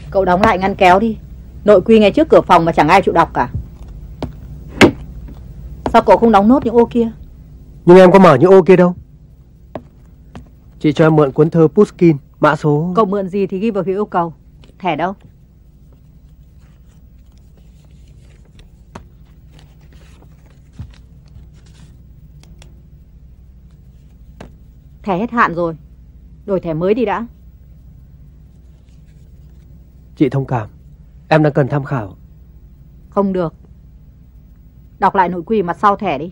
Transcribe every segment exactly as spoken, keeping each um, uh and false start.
Cậu đóng lại ngăn kéo đi. Nội quy ngay trước cửa phòng mà chẳng ai chịu đọc cả. Sao cậu không đóng nốt những ô kia? Nhưng em có mở những ô kia đâu. Chị cho em mượn cuốn thơ Pushkin, mã số... Cậu mượn gì thì ghi vào phiếu yêu cầu. Thẻ đâu? Thẻ hết hạn rồi. Đổi thẻ mới đi đã. Chị thông cảm, em đang cần tham khảo. Không được. Đọc lại nội quy mặt sau thẻ đi.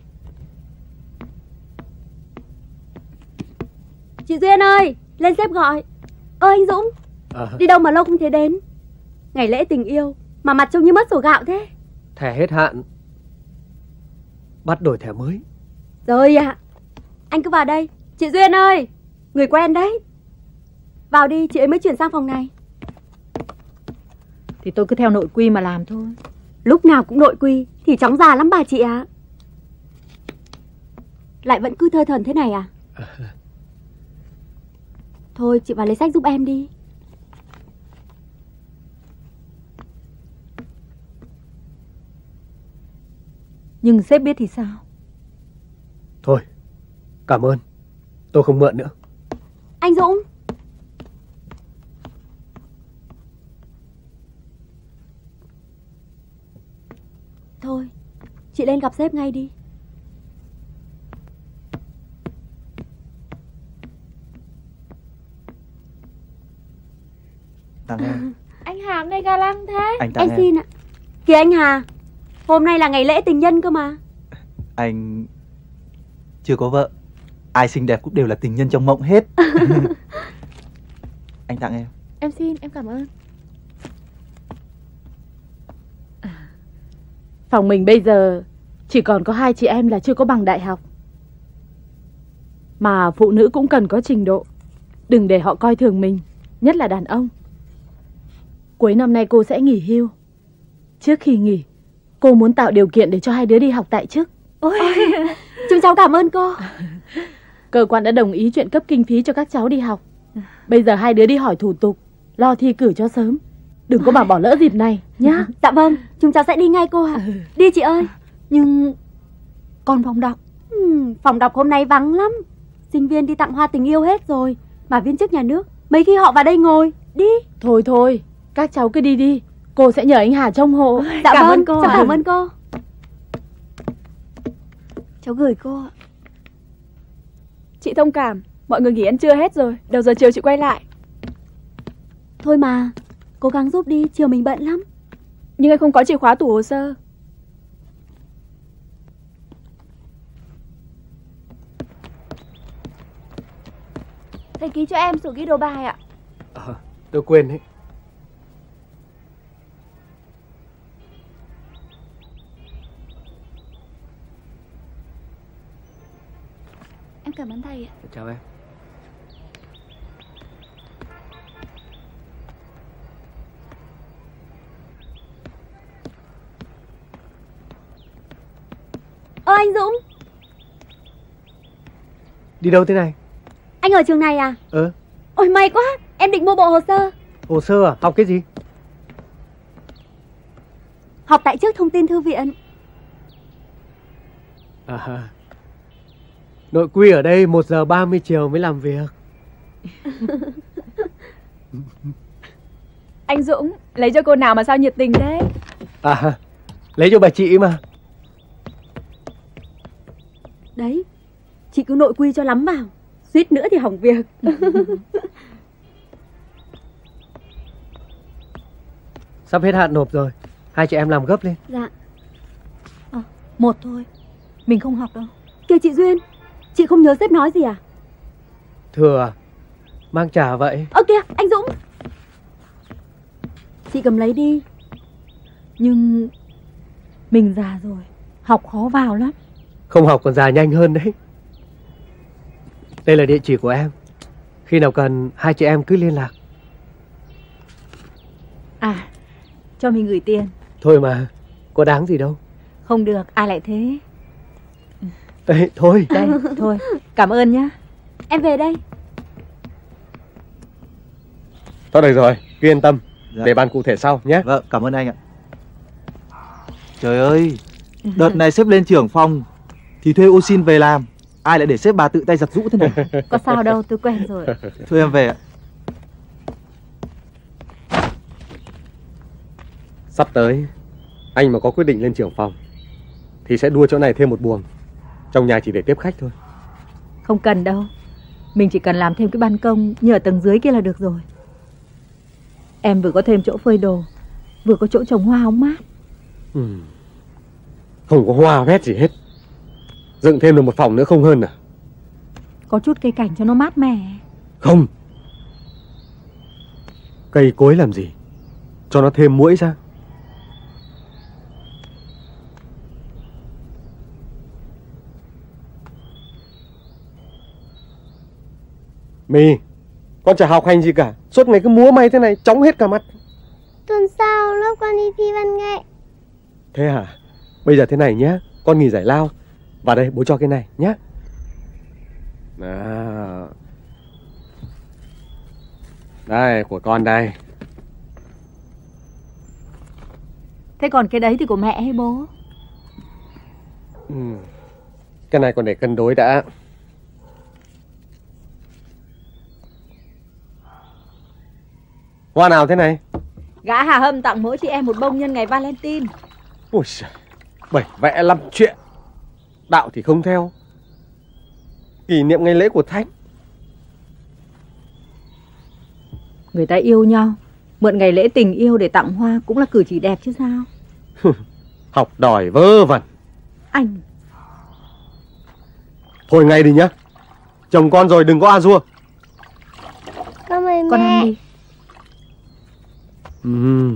Chị Duyên ơi, lên sếp gọi. Ơ anh Dũng, à. Đi đâu mà lâu không thấy đến? Ngày lễ tình yêu mà mặt trông như mất sổ gạo thế. Thẻ hết hạn, bắt đổi thẻ mới. Rồi ạ. À. Anh cứ vào đây. Chị Duyên ơi, người quen đấy. Vào đi, chị ấy mới chuyển sang phòng này. Thì tôi cứ theo nội quy mà làm thôi. Lúc nào cũng nội quy thì chóng già lắm bà chị ạ. À. Lại vẫn cứ thơ thẩn thế này à? à. Thôi chị vào lấy sách giúp em đi. Nhưng sếp biết thì sao? Thôi, cảm ơn. Tôi không mượn nữa. Anh Dũng. Thôi, chị lên gặp sếp ngay đi. Tặng em. Anh Hà hôm nay ga lăng thế. Anh tặng em. em Xin ạ. Kìa anh Hà, hôm nay là ngày lễ tình nhân cơ mà. Anh chưa có vợ. Ai xinh đẹp cũng đều là tình nhân trong mộng hết. Anh tặng em. Em xin, em cảm ơn. Phòng mình bây giờ chỉ còn có hai chị em là chưa có bằng đại học. Mà phụ nữ cũng cần có trình độ. Đừng để họ coi thường mình, nhất là đàn ông. Cuối năm nay cô sẽ nghỉ hưu. Trước khi nghỉ, cô muốn tạo điều kiện để cho hai đứa đi học tại chức. Ôi, chúng cháu cảm ơn cô. Cơ quan đã đồng ý chuyện cấp kinh phí cho các cháu đi học. Bây giờ hai đứa đi hỏi thủ tục, lo thi cử cho sớm. Đừng có bảo bỏ lỡ dịp này nhá. Dạ vâng, chúng cháu sẽ đi ngay cô ạ. Đi chị ơi. Nhưng còn phòng đọc? ừ, Phòng đọc hôm nay vắng lắm. Sinh viên đi tặng hoa tình yêu hết rồi. Mà viên chức nhà nước mấy khi họ vào đây ngồi. Đi. Thôi thôi, các cháu cứ đi đi. Cô sẽ nhờ anh Hà trông hộ. Dạ cảm vâng, ơn cô. Cháu cảm ơn cô. Cháu gửi cô ạ. Chị thông cảm, mọi người nghỉ ăn trưa hết rồi. Đầu giờ chiều chị quay lại. Thôi mà, cố gắng giúp đi, chiều mình bận lắm. Nhưng em không có chìa khóa tủ hồ sơ. Thầy ký cho em sổ ghi đồ bài ạ. À, tôi quên đấy. Em cảm ơn thầy ạ. Chào em. Ơ anh Dũng. Đi đâu thế này? Anh ở trường này à? Ờ. Ôi may quá, em định mua bộ hồ sơ. Hồ sơ à? Học cái gì? Học tại chức thông tin thư viện. À, nội quy ở đây một giờ ba mươi chiều mới làm việc. Anh Dũng, lấy cho cô nào mà sao nhiệt tình thế? À, lấy cho bà chị mà. Đấy, chị cứ nội quy cho lắm vào. Suýt nữa thì hỏng việc. Sắp hết hạn nộp rồi. Hai chị em làm gấp lên. Dạ. À, một thôi. Mình không học đâu. Kìa chị Duyên, chị không nhớ sếp nói gì à? Thừa, mang trả vậy. Ơ kìa, anh Dũng. Chị cầm lấy đi. Nhưng mình già rồi, học khó vào lắm. Không học còn già nhanh hơn đấy. Đây là địa chỉ của em. Khi nào cần hai chị em cứ liên lạc. À, cho mình gửi tiền. Thôi mà, có đáng gì đâu. Không được, ai lại thế. Ê, thôi. Đây, thôi, cảm ơn nhá. Em về đây. Tốt được rồi, cứ yên tâm. Dạ. Để bàn cụ thể sau nhé. Vâng, cảm ơn anh ạ. Trời ơi, đợt này sếp lên trưởng phòng thì thuê ô xin về làm. Ai lại để sếp bà tự tay giặt rũ thế này? Có sao đâu, tôi quen rồi. Thôi em về ạ. Sắp tới anh mà có quyết định lên trưởng phòng thì sẽ đua chỗ này thêm một buồng. Trong nhà chỉ để tiếp khách thôi. Không cần đâu. Mình chỉ cần làm thêm cái ban công như ở tầng dưới kia là được rồi. Em vừa có thêm chỗ phơi đồ, vừa có chỗ trồng hoa hóng mát. ừ. Không có hoa vét gì hết. Dựng thêm được một phòng nữa không hơn à? Có chút cây cảnh cho nó mát mẻ. Không. Cây cối làm gì? Cho nó thêm muỗi ra. Mì, con chả học hành gì cả. Suốt ngày cứ múa may thế này, chóng hết cả mắt. Tuần sau lớp con đi thi văn nghệ. Thế hả? Bây giờ thế này nhé, con nghỉ giải lao. Vào đây bố cho cái này nhé. Đó. Đây, của con đây. Thế còn cái đấy thì của mẹ hay bố? ừ. Cái này còn để cân đối đã. Hoa nào thế này? Gã Hà Hâm tặng mỗi chị em một bông nhân ngày Valentine. Ôi trời, bảy vẽ lắm chuyện. Đạo thì không theo. Kỷ niệm ngày lễ của Thanh. Người ta yêu nhau, mượn ngày lễ tình yêu để tặng hoa cũng là cử chỉ đẹp chứ sao. Học đòi vớ vẩn. Anh. Thôi ngay đi nhá. Chồng con rồi đừng có a dua. Con mời Con mẹ. ăn đi. Ừ.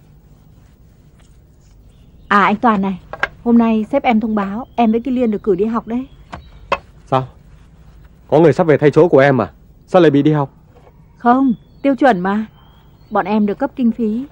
À anh Toàn này, hôm nay sếp em thông báo em với Ki Liên được cử đi học đấy. Sao? Có người sắp về thay chỗ của em à? Sao lại bị đi học? Không, tiêu chuẩn mà. Bọn em được cấp kinh phí.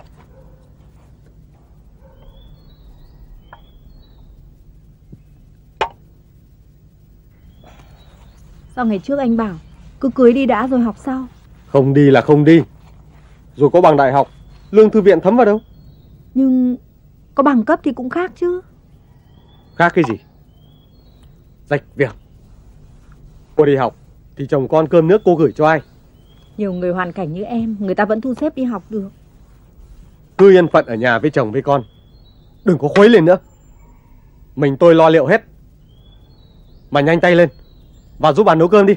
Sao ngày trước anh bảo cứ cưới đi đã rồi học sau? Không đi là không đi. Rồi có bằng đại học, lương thư viện thấm vào đâu? Nhưng có bằng cấp thì cũng khác chứ. Khác cái gì? Rạch việc. Cô đi học thì chồng con cơm nước cô gửi cho ai? Nhiều người hoàn cảnh như em, người ta vẫn thu xếp đi học được. Cứ yên phận ở nhà với chồng với con. Đừng có khuấy lên nữa. Mình tôi lo liệu hết. Mà nhanh tay lên, vào giúp bà nấu cơm đi.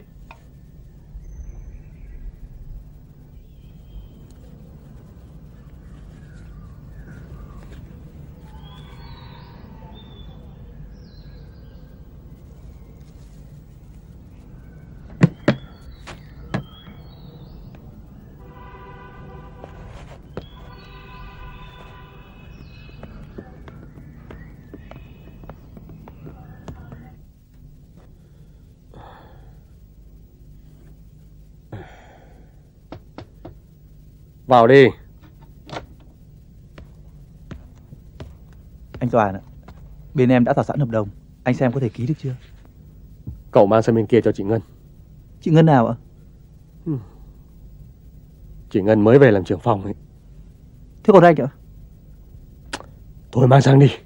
Vào đi. Anh Toàn ạ, bên em đã thảo sẵn hợp đồng. Anh xem có thể ký được chưa? Cậu mang sang bên kia cho chị Ngân. Chị Ngân nào ạ? Chị Ngân mới về làm trưởng phòng ấy. Thế còn anh ạ? Thôi mang sang đi.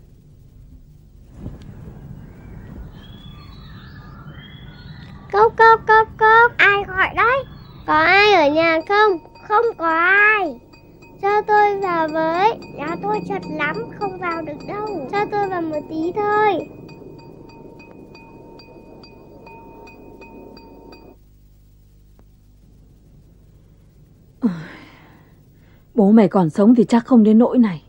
Cốc cốc cốc cốc. Ai gọi đấy? Có ai ở nhà không? Không có ai. Cho tôi vào với. Nhà tôi chật lắm, không vào được đâu. Cho tôi vào một tí thôi. Bố mày còn sống thì chắc không đến nỗi này.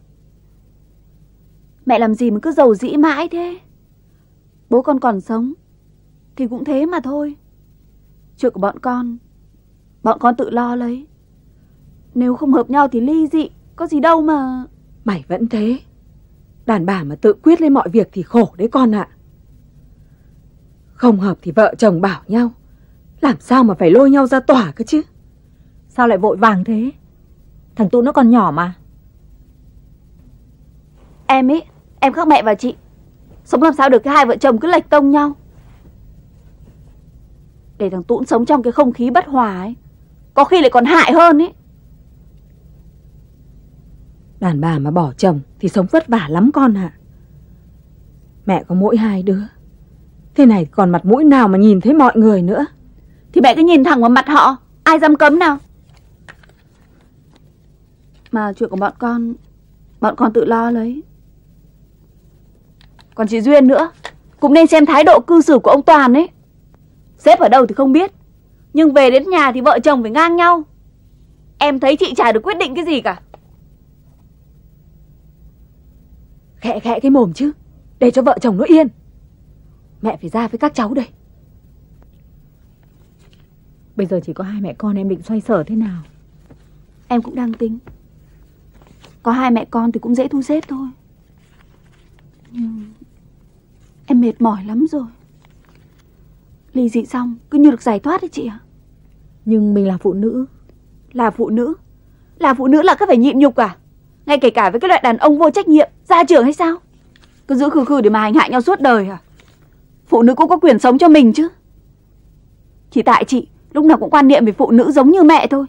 Mẹ làm gì mà cứ giàu dĩ mãi thế? Bố con còn sống thì cũng thế mà thôi. Chuyện của bọn con, bọn con tự lo lấy. Nếu không hợp nhau thì ly dị, có gì đâu mà. Mày vẫn thế. Đàn bà mà tự quyết lên mọi việc thì khổ đấy con ạ. Không hợp thì vợ chồng bảo nhau. Làm sao mà phải lôi nhau ra tòa cơ chứ? Sao lại vội vàng thế? Thằng Tụ nó còn nhỏ mà. Em ý, em khác mẹ và chị. Sống làm sao được cái hai vợ chồng cứ lệch tông nhau. Để thằng Tún sống trong cái không khí bất hòa ấy, có khi lại còn hại hơn ấy. Đàn bà mà bỏ chồng thì sống vất vả lắm con ạ. Mẹ có mỗi hai đứa, thế này còn mặt mũi nào mà nhìn thấy mọi người nữa. Thì mẹ cứ nhìn thẳng vào mặt họ, ai dám cấm nào. Mà chuyện của bọn con, bọn con tự lo lấy. Còn chị Duyên nữa, cũng nên xem thái độ cư xử của ông Toàn ấy. Sếp ở đâu thì không biết, nhưng về đến nhà thì vợ chồng phải ngang nhau. Em thấy chị chả được quyết định cái gì cả. Khẽ khẽ cái mồm chứ, để cho vợ chồng nó yên. Mẹ phải ra với các cháu đây. Bây giờ chỉ có hai mẹ con, em định xoay sở thế nào? Em cũng đang tính. Có hai mẹ con thì cũng dễ thu xếp thôi. Nhưng em mệt mỏi lắm rồi. Ly dị xong cứ như được giải thoát đấy chị ạ. Nhưng mình là phụ nữ. Là phụ nữ? Là phụ nữ là cứ phải nhịn nhục à? Ngay kể cả với cái loại đàn ông vô trách nhiệm, gia trưởng hay sao? Cứ giữ khư khư để mà hành hạ nhau suốt đời à? Phụ nữ cũng có quyền sống cho mình chứ. Chỉ tại chị lúc nào cũng quan niệm về phụ nữ giống như mẹ thôi.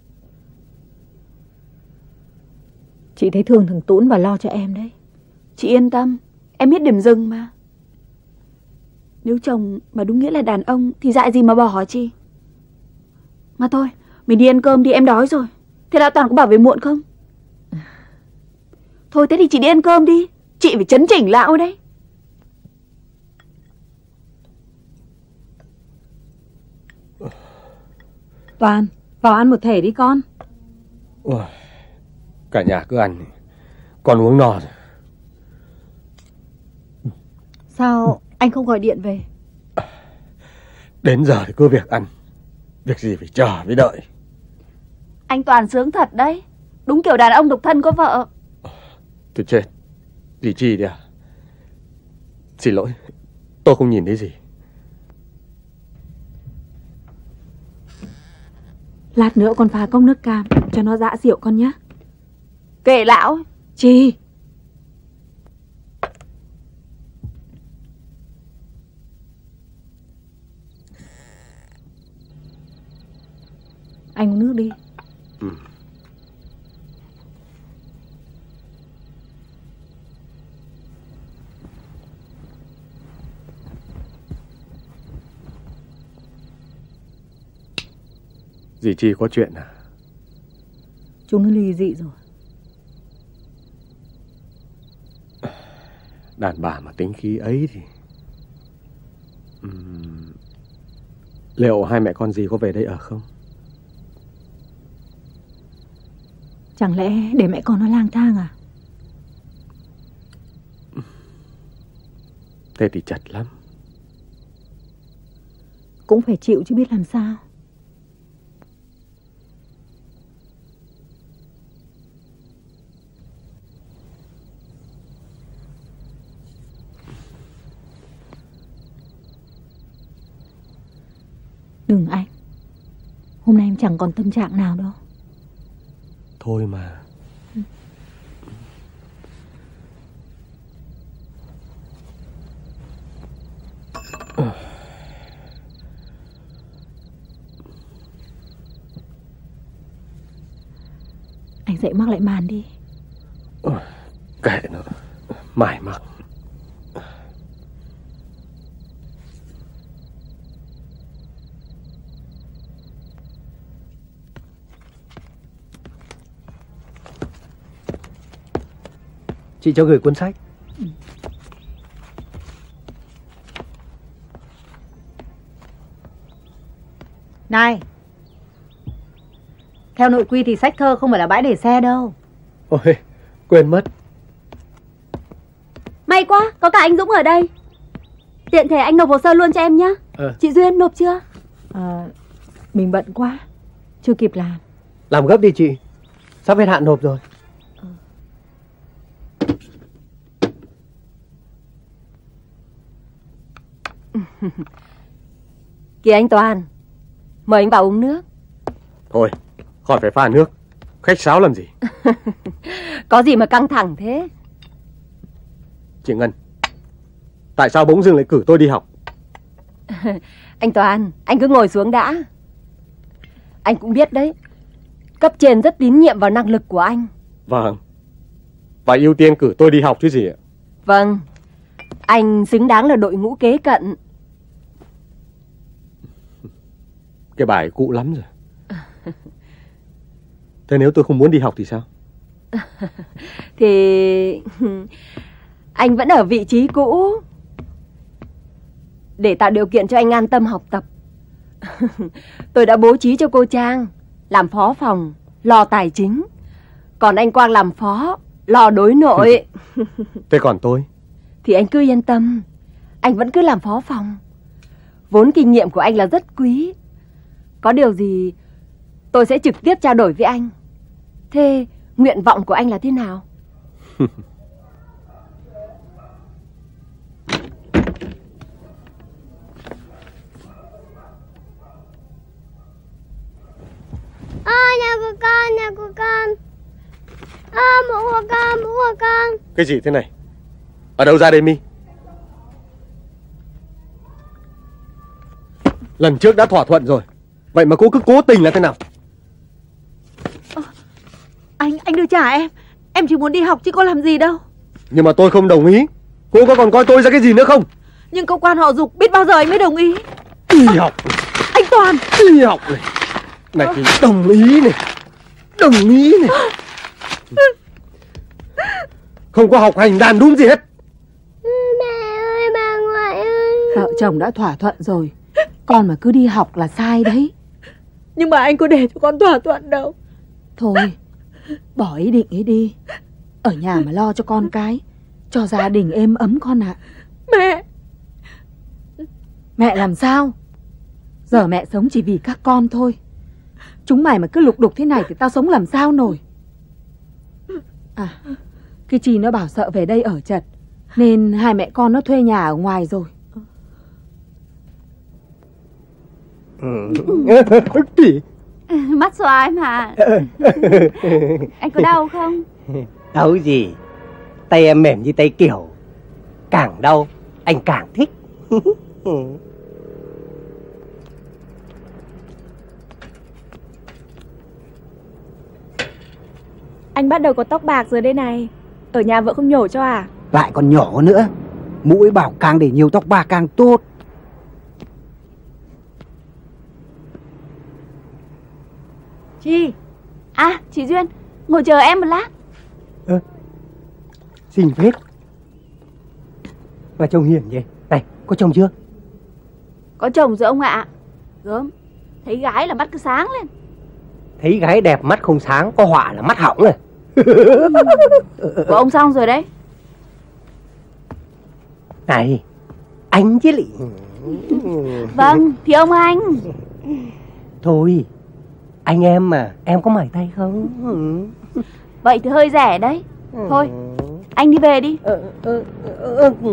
Chị thấy thương thằng Tún và lo cho em đấy. Chị yên tâm, em biết điểm dừng mà. Nếu chồng mà đúng nghĩa là đàn ông thì dại gì mà bỏ hả chị? Mà thôi, mình đi ăn cơm đi, em đói rồi. Thế lão Toàn có bảo về muộn không? Thôi thế thì chị đi ăn cơm đi. Chị phải chấn chỉnh lão đấy. Toàn, vào ăn một thể đi con. Ôi, cả nhà cứ ăn, con uống no rồi. Sao anh không gọi điện về? Đến giờ thì cứ việc ăn, việc gì phải chờ với đợi. Anh Toàn sướng thật đấy. Đúng kiểu đàn ông độc thân có vợ. Tôi chết. Dì Chi đi à? Xin lỗi, tôi không nhìn thấy gì. Lát nữa con pha cốc nước cam cho nó dã rượu con nhé. Kệ lão. Chi? Anh uống nước đi. Ừ. Dì Chi có chuyện à? Chúng nó ly dị rồi. Đàn bà mà tính khí ấy thì... uhm... Liệu hai mẹ con dì có về đây ở không? Chẳng lẽ để mẹ con nó lang thang à? Thế thì chật lắm. Cũng phải chịu chứ biết làm sao. Đừng anh. Hôm nay em chẳng còn tâm trạng nào đâu. Thôi mà. Ừ. Anh dậy mắc lại màn đi. Ờ, kệ nó, mải mặc. Chị cho gửi cuốn sách. Ừ. Này, theo nội quy thì sách thơ không phải là bãi để xe đâu. Ôi, quên mất. May quá, có cả anh Dũng ở đây. Tiện thể anh nộp hồ sơ luôn cho em nhá. Ờ. Chị Duyên nộp chưa? À, mình bận quá, chưa kịp làm. Làm gấp đi chị, sắp hết hạn nộp rồi. Kìa anh Toàn, mời anh vào uống nước. Thôi, khỏi phải pha nước, khách sáo làm gì. Có gì mà căng thẳng thế? Chị Ngân, tại sao bỗng dưng lại cử tôi đi học? Anh Toàn, anh cứ ngồi xuống đã. Anh cũng biết đấy, cấp trên rất tín nhiệm vào năng lực của anh. Vâng, Và ưu tiên cử tôi đi học chứ gì ạ? Vâng, anh xứng đáng là đội ngũ kế cận. Cái bài cũ lắm rồi. Thế nếu tôi không muốn đi học thì sao? Thì anh vẫn ở vị trí cũ. Để tạo điều kiện cho anh an tâm học tập, tôi đã bố trí cho cô Trang làm phó phòng, lo tài chính. Còn anh Quang làm phó, lo đối nội. Thế còn tôi? Thì anh cứ yên tâm, anh vẫn cứ làm phó phòng. Vốn kinh nghiệm của anh là rất quý. Có điều gì tôi sẽ trực tiếp trao đổi với anh. Thế nguyện vọng của anh là thế nào? Ơ, nhà của con, nhà của con. Ơ, mũ của con, mũ của con. Cái gì thế này? Ở đâu ra đây Mi? Lần trước đã thỏa thuận rồi, vậy mà cô cứ cố tình là thế nào? À, anh, anh đưa trả em. Em chỉ muốn đi học chứ có làm gì đâu. Nhưng mà tôi không đồng ý. Cô có còn coi tôi ra cái gì nữa không? Nhưng cơ quan họ giục biết bao giờ anh mới đồng ý. Đi học. Anh Toàn. Đi học này. Này thì đồng ý này, đồng ý này. Không có học hành đàn đúm gì hết. Mẹ ơi, bà ngoại ơi. Vợ chồng đã thỏa thuận rồi, con mà cứ đi học là sai đấy. Nhưng mà anh có để cho con thỏa thuận đâu. Thôi, bỏ ý định ấy đi. Ở nhà mà lo cho con cái, cho gia đình êm ấm con ạ. Mẹ. Mẹ làm sao? Giờ mẹ sống chỉ vì các con thôi. Chúng mày mà cứ lục đục thế này thì tao sống làm sao nổi. À, cái Chi nó bảo sợ về đây ở chật, nên hai mẹ con nó thuê nhà ở ngoài rồi. Chị. Mắt xoài mà. Anh có đau không? Đau gì? Tay em mềm như tay Kiều. Càng đau anh càng thích. Anh bắt đầu có tóc bạc rồi đây này. Ở nhà vợ không nhổ cho à? Lại còn nhỏ nữa. Mũi bảo càng để nhiều tóc bạc càng tốt. Chi? À, chị Duyên, ngồi chờ em một lát. Ơ, xinh phết. Mà trông hiền vậy. Này, có chồng chưa? Có chồng rồi ông ạ. Gớm, thấy gái là mắt cứ sáng lên. Thấy gái đẹp mắt không sáng, có họa là mắt hỏng rồi. Của ông xong rồi đấy. Này, anh chứ lị. Vâng, thì ông anh. Thôi, anh em mà, em có mải tay không? Vậy thì hơi rẻ đấy. Thôi, anh đi về đi. Ừ, ừ, ừ, ừ.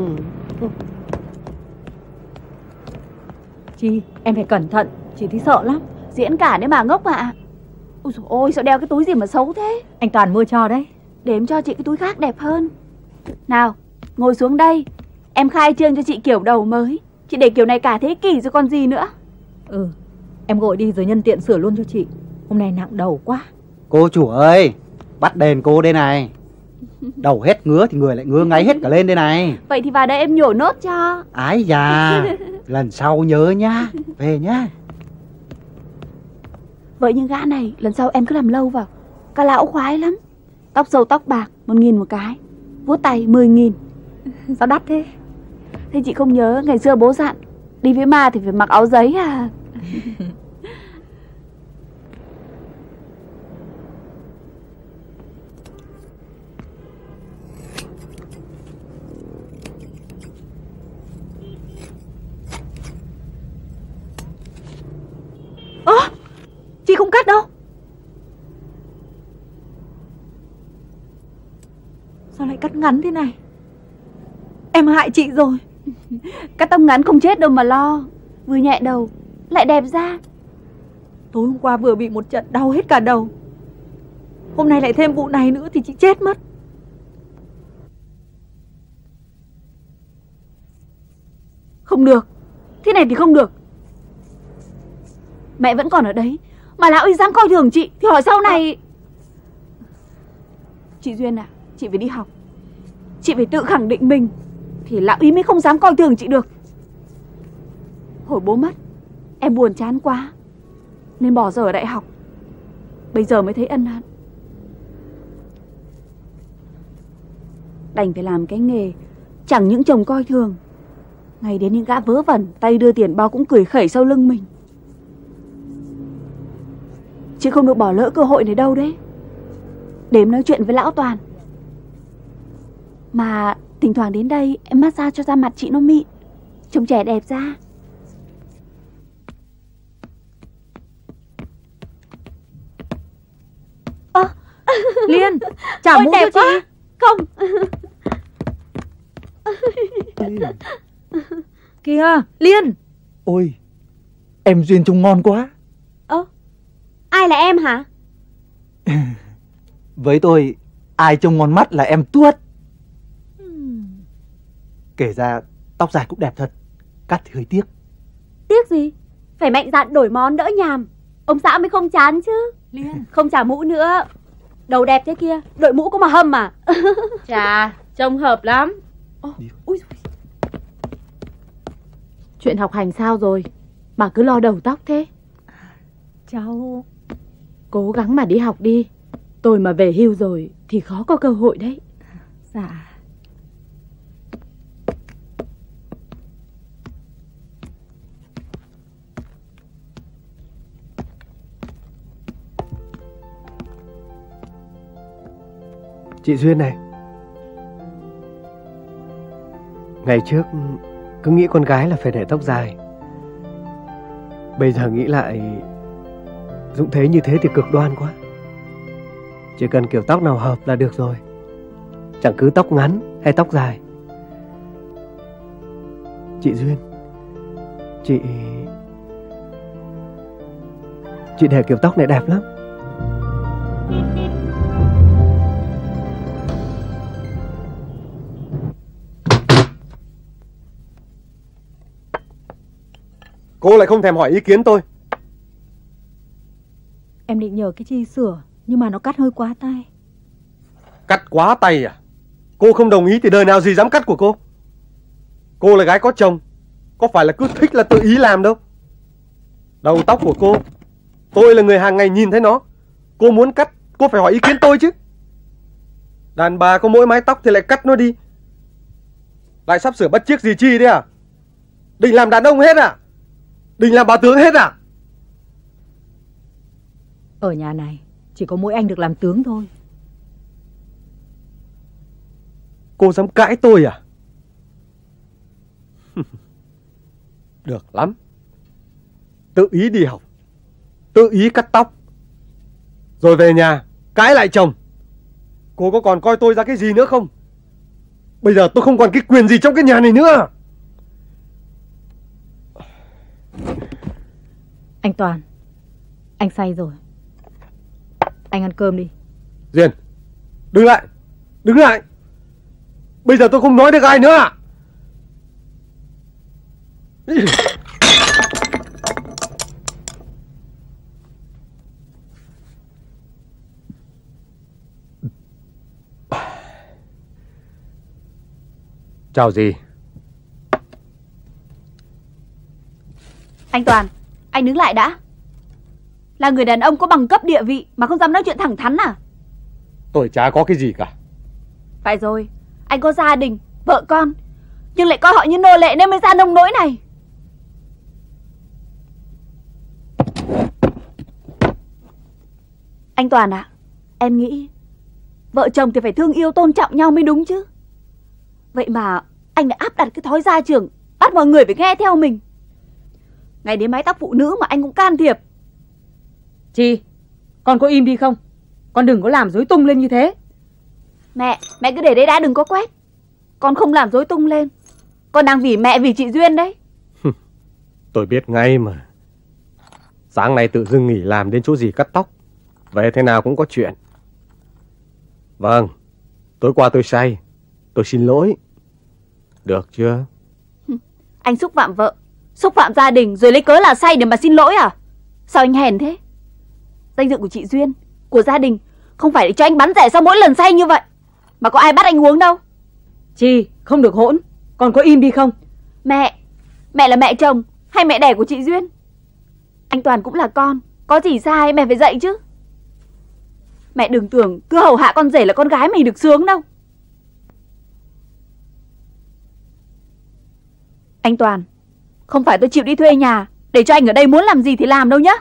Chi, em phải cẩn thận. Chị thấy sợ lắm. Diễn cả đấy mà ngốc ạ. Ôi dồi ôi, sao đeo cái túi gì mà xấu thế? Anh Toàn mua cho đấy. Để em cho chị cái túi khác đẹp hơn. Nào, ngồi xuống đây. Em khai trương cho chị kiểu đầu mới. Chị để kiểu này cả thế kỷ rồi còn gì nữa. Ừ, em gọi đi rồi nhân tiện sửa luôn cho chị. Hôm nay nặng đầu quá. Cô chủ ơi, bắt đền cô đây này. Đầu hết ngứa thì người lại ngứa ngáy hết cả lên đây này. Vậy thì vào đây em nhổ nốt cho. Ái da, lần sau nhớ nhá. Về nhá. Vậy nhưng gã này lần sau em cứ làm lâu vào. Cả lão khoái lắm. Tóc sâu tóc bạc một nghìn một cái. Vuốt tay mười nghìn. Sao đắt thế? Thế chị không nhớ ngày xưa bố dặn đi với ma thì phải mặc áo giấy à? Ơ, chị không cắt đâu. Sao lại cắt ngắn thế này? Em hại chị rồi. Cắt tóc ngắn không chết đâu mà lo. Vừa nhẹ đầu lại đẹp da. Tối hôm qua vừa bị một trận đau hết cả đầu. Hôm nay lại thêm vụ này nữa thì chị chết mất. Không được. Thế này thì không được. Mẹ vẫn còn ở đấy mà lão ấy dám coi thường chị thì hỏi sau này. Chị Duyên à, Chị phải đi học. Chị phải tự khẳng định mình, thì lão ý mới không dám coi thường chị được. Hồi bố mất, em buồn chán quá nên bỏ dở đại học. Bây giờ mới thấy ân hận. Đành phải làm cái nghề chẳng những chồng coi thường, ngày đến những gã vớ vẩn tay đưa tiền bao cũng cười khẩy sau lưng mình. Chị không được bỏ lỡ cơ hội này đâu đấy. Để em nói chuyện với lão Toàn. Mà thỉnh thoảng đến đây em massage cho da mặt chị nó mịn, trông trẻ đẹp ra. Ơ à, Liên, trả mũ cho chị. Không. Kìa Liên. Ôi, em Duyên trông ngon quá. Ơ, ai là em hả? Với tôi, ai trông ngon mắt là em Tuốt. Kể ra tóc dài cũng đẹp thật, cắt thì hơi tiếc. Tiếc gì? Phải mạnh dạn đổi món đỡ nhàm, ông xã mới không chán chứ. Liên, không trả mũ nữa. Đầu đẹp thế kia, đội mũ có mà hâm à? Chà, trông hợp lắm. Ồ, ui. Chuyện học hành sao rồi mà cứ lo đầu tóc thế? Cháu cố gắng mà đi học đi. Tôi mà về hưu rồi thì khó có cơ hội đấy. Dạ. Chị Duyên này, ngày trước cứ nghĩ con gái là phải để tóc dài. Bây giờ nghĩ lại, Dũng thấy như thế thì cực đoan quá. Chỉ cần kiểu tóc nào hợp là được rồi, chẳng cứ tóc ngắn hay tóc dài. Chị Duyên, Chị Chị để kiểu tóc này đẹp lắm. Cô lại không thèm hỏi ý kiến tôi. Em định nhờ cái chi sửa, nhưng mà nó cắt hơi quá tay. Cắt quá tay à? Cô không đồng ý thì đời nào gì dám cắt của cô. Cô là gái có chồng, có phải là cứ thích là tự ý làm đâu. Đầu tóc của cô, tôi là người hàng ngày nhìn thấy nó. Cô muốn cắt, cô phải hỏi ý kiến tôi chứ. Đàn bà có mỗi mái tóc thì lại cắt nó đi. Lại sắp sửa bắt chước gì chi đấy à? Định làm đàn ông hết à? Định làm bà tướng hết à? Ở nhà này chỉ có mỗi anh được làm tướng thôi. Cô dám cãi tôi à? Được lắm. Tự ý đi học, tự ý cắt tóc, rồi về nhà cãi lại chồng. Cô có còn coi tôi ra cái gì nữa không? Bây giờ tôi không còn cái quyền gì trong cái nhà này nữa. Anh Toàn, anh say rồi. Anh ăn cơm đi. Duyên, đứng lại, đứng lại. Bây giờ tôi không nói được ai nữa à? Chào gì? Anh Toàn, anh đứng lại đã. Là người đàn ông có bằng cấp địa vị mà không dám nói chuyện thẳng thắn à? Tôi chả có cái gì cả. Phải rồi, anh có gia đình, vợ con, nhưng lại coi họ như nô lệ nên mới ra nông nỗi này. Anh Toàn ạ, à, em nghĩ vợ chồng thì phải thương yêu tôn trọng nhau mới đúng chứ. Vậy mà anh lại áp đặt cái thói gia trưởng, bắt mọi người phải nghe theo mình. Ngày đến mái tóc phụ nữ mà anh cũng can thiệp. Chị, con có im đi không? Con đừng có làm rối tung lên như thế. Mẹ, mẹ cứ để đấy đã, đừng có quét. Con không làm rối tung lên. Con đang vì mẹ, vì chị Duyên đấy. Tôi biết ngay mà. Sáng nay tự dưng nghỉ làm đến chỗ gì cắt tóc, về thế nào cũng có chuyện. Vâng, tối qua tôi say, tôi xin lỗi. Được chưa? Anh xúc phạm vợ, xúc phạm gia đình rồi lấy cớ là say để mà xin lỗi à? Sao anh hèn thế? Danh dự của chị Duyên, của gia đình không phải để cho anh bắn rẻ sau mỗi lần say như vậy. Mà có ai bắt anh uống đâu. Chi, không được hỗn. Còn có im đi không? Mẹ, mẹ là mẹ chồng hay mẹ đẻ của chị Duyên? Anh Toàn cũng là con, có gì sai mẹ phải dạy chứ. Mẹ đừng tưởng cứ hầu hạ con rể là con gái mình được sướng đâu. Anh Toàn, không phải tôi chịu đi thuê nhà để cho anh ở đây muốn làm gì thì làm đâu nhá.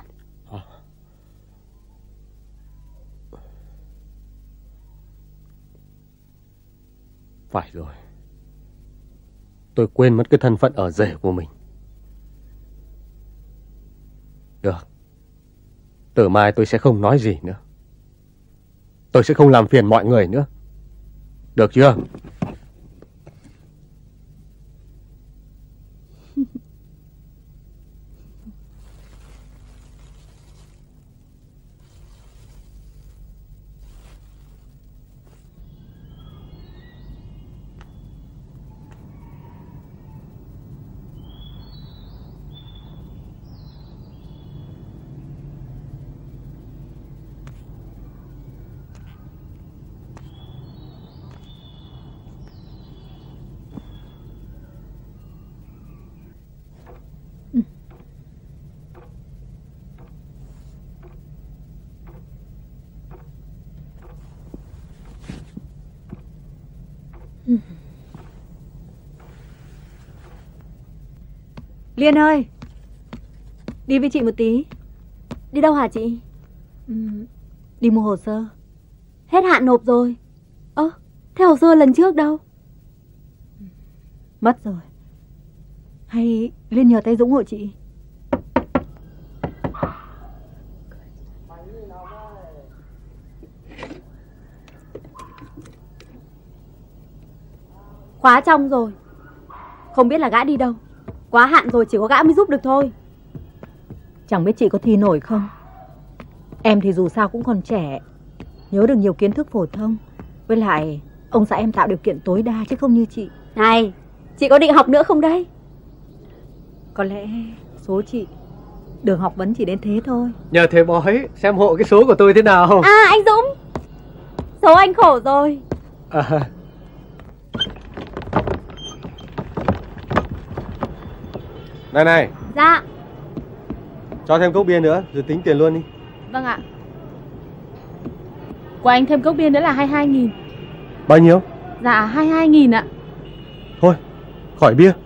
Phải rồi. Tôi quên mất cái thân phận ở rể của mình. Được. Từ mai tôi sẽ không nói gì nữa. Tôi sẽ không làm phiền mọi người nữa. Được chưa? Liên ơi, đi với chị một tí. Đi đâu hả chị? Ừ, đi mua hồ sơ. Hết hạn nộp rồi. Ơ, thế hồ sơ lần trước đâu? Mất rồi. Hay Liên nhờ tay Dũng hộ chị? Khóa trong rồi. Không biết là gã đi đâu. Quá hạn rồi chỉ có gã mới giúp được thôi. Chẳng biết chị có thi nổi không. Em thì dù sao cũng còn trẻ, nhớ được nhiều kiến thức phổ thông. Với lại ông xã em tạo điều kiện tối đa chứ không như chị. Này, chị có định học nữa không đây? Có lẽ số chị đường học vấn chỉ đến thế thôi. Nhờ thầy bói xem hộ cái số của tôi thế nào. À anh Dũng, số anh khổ rồi. À. Này này. Dạ. Cho thêm cốc bia nữa rồi tính tiền luôn đi. Vâng ạ. Của anh thêm cốc bia nữa là hai mươi hai nghìn. Bao nhiêu? Dạ hai mươi hai nghìn ạ. Thôi, khỏi bia.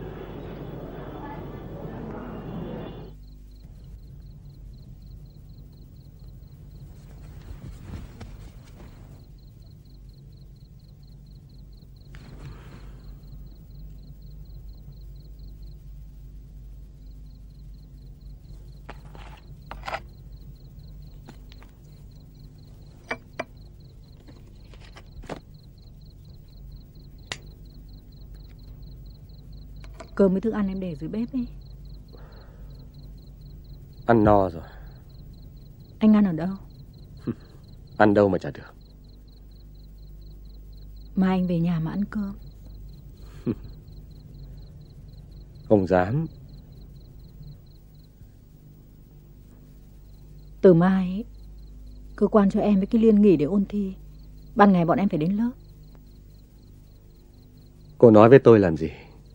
Cơm với thức ăn em để dưới bếp đi. Ăn no rồi. Anh ăn ở đâu? Ăn đâu mà chả được. Mai anh về nhà mà ăn cơm. Không dám. Từ mai cơ quan cho em với cái Liên nghỉ để ôn thi. Ban ngày bọn em phải đến lớp. Cô nói với tôi làm gì?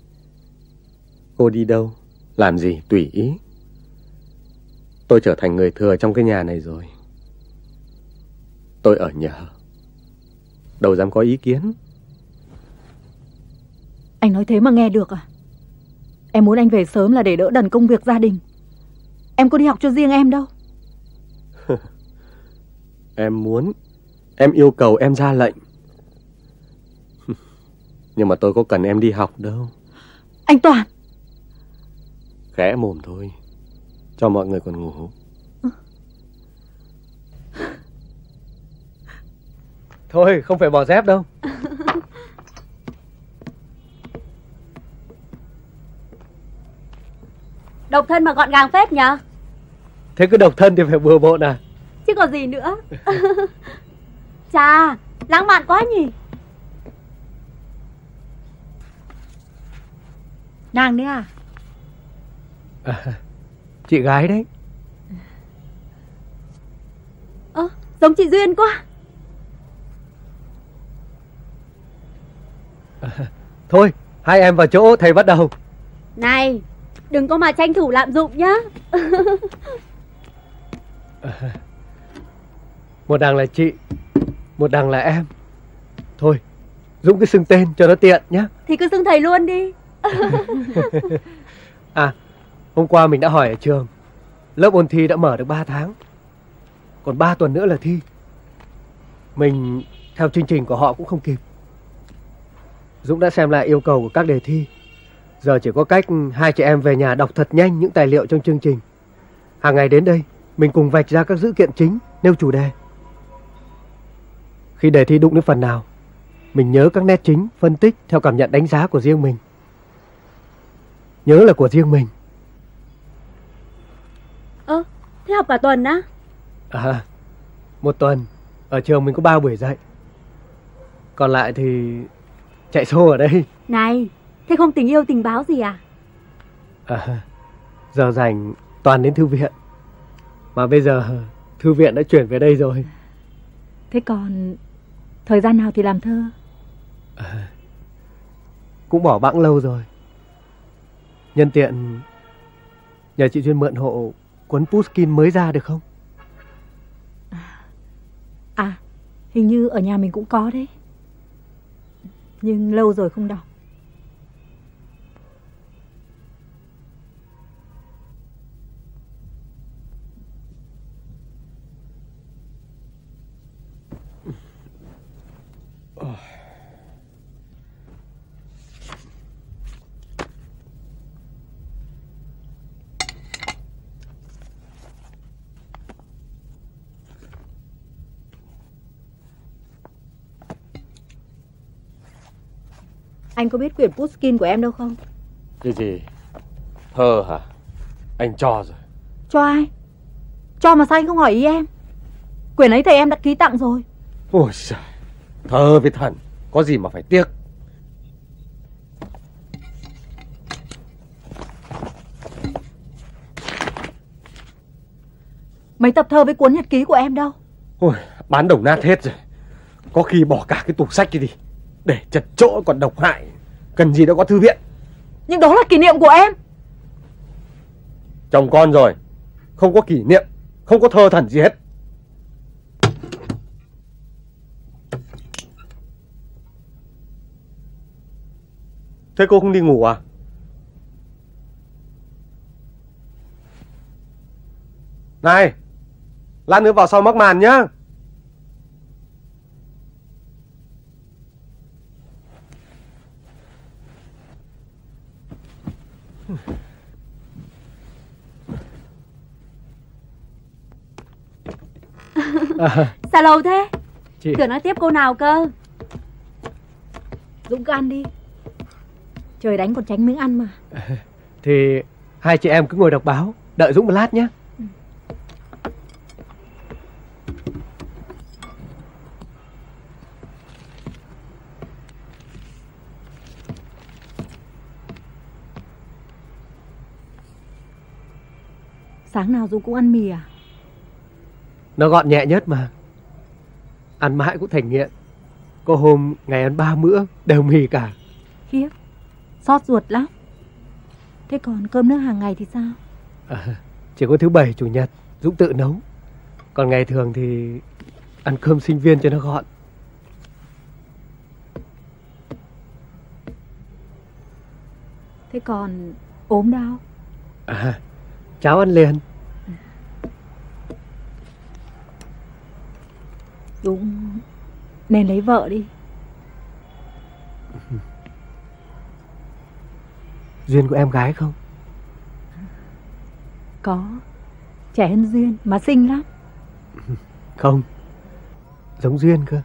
Cô đi đâu, làm gì tùy ý. Tôi trở thành người thừa trong cái nhà này rồi. Tôi ở nhờ, đâu dám có ý kiến. Anh nói thế mà nghe được à? Em muốn anh về sớm là để đỡ đần công việc gia đình. Em có đi học cho riêng em đâu. Em muốn, em yêu cầu, em ra lệnh. Nhưng mà tôi có cần em đi học đâu. Anh Toàn. Khẽ mồm thôi, cho mọi người còn ngủ. Thôi, không phải bỏ dép đâu. Độc thân mà gọn gàng phết nhờ. Thế cứ độc thân thì phải bừa bộn à? Chứ còn gì nữa. Chà, lãng mạn quá nhỉ. Nàng đấy à? À, chị gái đấy. Ơ, à, giống chị Duyên quá. Thôi, hai em vào chỗ, thầy bắt đầu. Này, đừng có mà tranh thủ lạm dụng nhá. Một đằng là chị, một đằng là em. Thôi, Dũng cứ xưng tên cho nó tiện nhá. Thì cứ xưng thầy luôn đi. À, hôm qua mình đã hỏi ở trường, lớp ôn thi đã mở được ba tháng, còn ba tuần nữa là thi. Mình theo chương trình của họ cũng không kịp. Dũng đã xem lại yêu cầu của các đề thi. Giờ chỉ có cách hai chị em về nhà đọc thật nhanh những tài liệu trong chương trình. Hàng ngày đến đây, mình cùng vạch ra các dữ kiện chính, nêu chủ đề. Khi đề thi đụng đến phần nào, mình nhớ các nét chính, phân tích theo cảm nhận đánh giá của riêng mình. Nhớ là của riêng mình. Ơ, thế học cả tuần á? À, một tuần ở trường mình có ba buổi dạy, còn lại thì chạy xô ở đây. Này, thế không tình yêu tình báo gì à? À, giờ rảnh toàn đến thư viện. Mà bây giờ thư viện đã chuyển về đây rồi. Thế còn thời gian nào thì làm thơ? À, cũng bỏ bẵng lâu rồi. Nhân tiện nhờ chị Duyên mượn hộ cuốn Pushkin mới ra được không? À, hình như ở nhà mình cũng có đấy, nhưng lâu rồi không đọc. Anh có biết quyển Pushkin của em đâu không? Cái gì? Thơ hả? Anh cho rồi. Cho ai? Cho mà sao anh không hỏi ý em? Quyển ấy thầy em đã ký tặng rồi. Ôi trời, thơ với thần, có gì mà phải tiếc. Mấy tập thơ với cuốn nhật ký của em đâu? Ôi, bán đồng nát hết rồi. Có khi bỏ cả cái tủ sách kia đi, để chật chỗ còn độc hại. Cần gì đâu có thư viện. Nhưng đó là kỷ niệm của em. Chồng con rồi, không có kỷ niệm, không có thơ thần gì hết. Thế cô không đi ngủ à? Này, lát nữa vào sau mắc màn nhá. À. Sao lâu thế? Chị... Tưởng nói tiếp câu nào cơ. Dũng cứ ăn đi, trời đánh còn tránh miếng ăn mà. À, thì hai chị em cứ ngồi đọc báo, đợi Dũng một lát nhé. Ừ. Sáng nào Dũng cũng ăn mì à? Nó gọn nhẹ nhất mà. Ăn mãi cũng thành nghiện. Có hôm ngày ăn ba bữa đều mì cả. Khiếp, xót ruột lắm. Thế còn cơm nước hàng ngày thì sao? À, chỉ có thứ bảy chủ nhật Dũng tự nấu. Còn ngày thường thì ăn cơm sinh viên cho nó gọn. Thế còn ốm đau? À, cháo ăn liền. Dũng nên lấy vợ đi. Duyên của em gái không? Có, trẻ hơn Duyên mà xinh lắm. Không, giống Duyên cơ.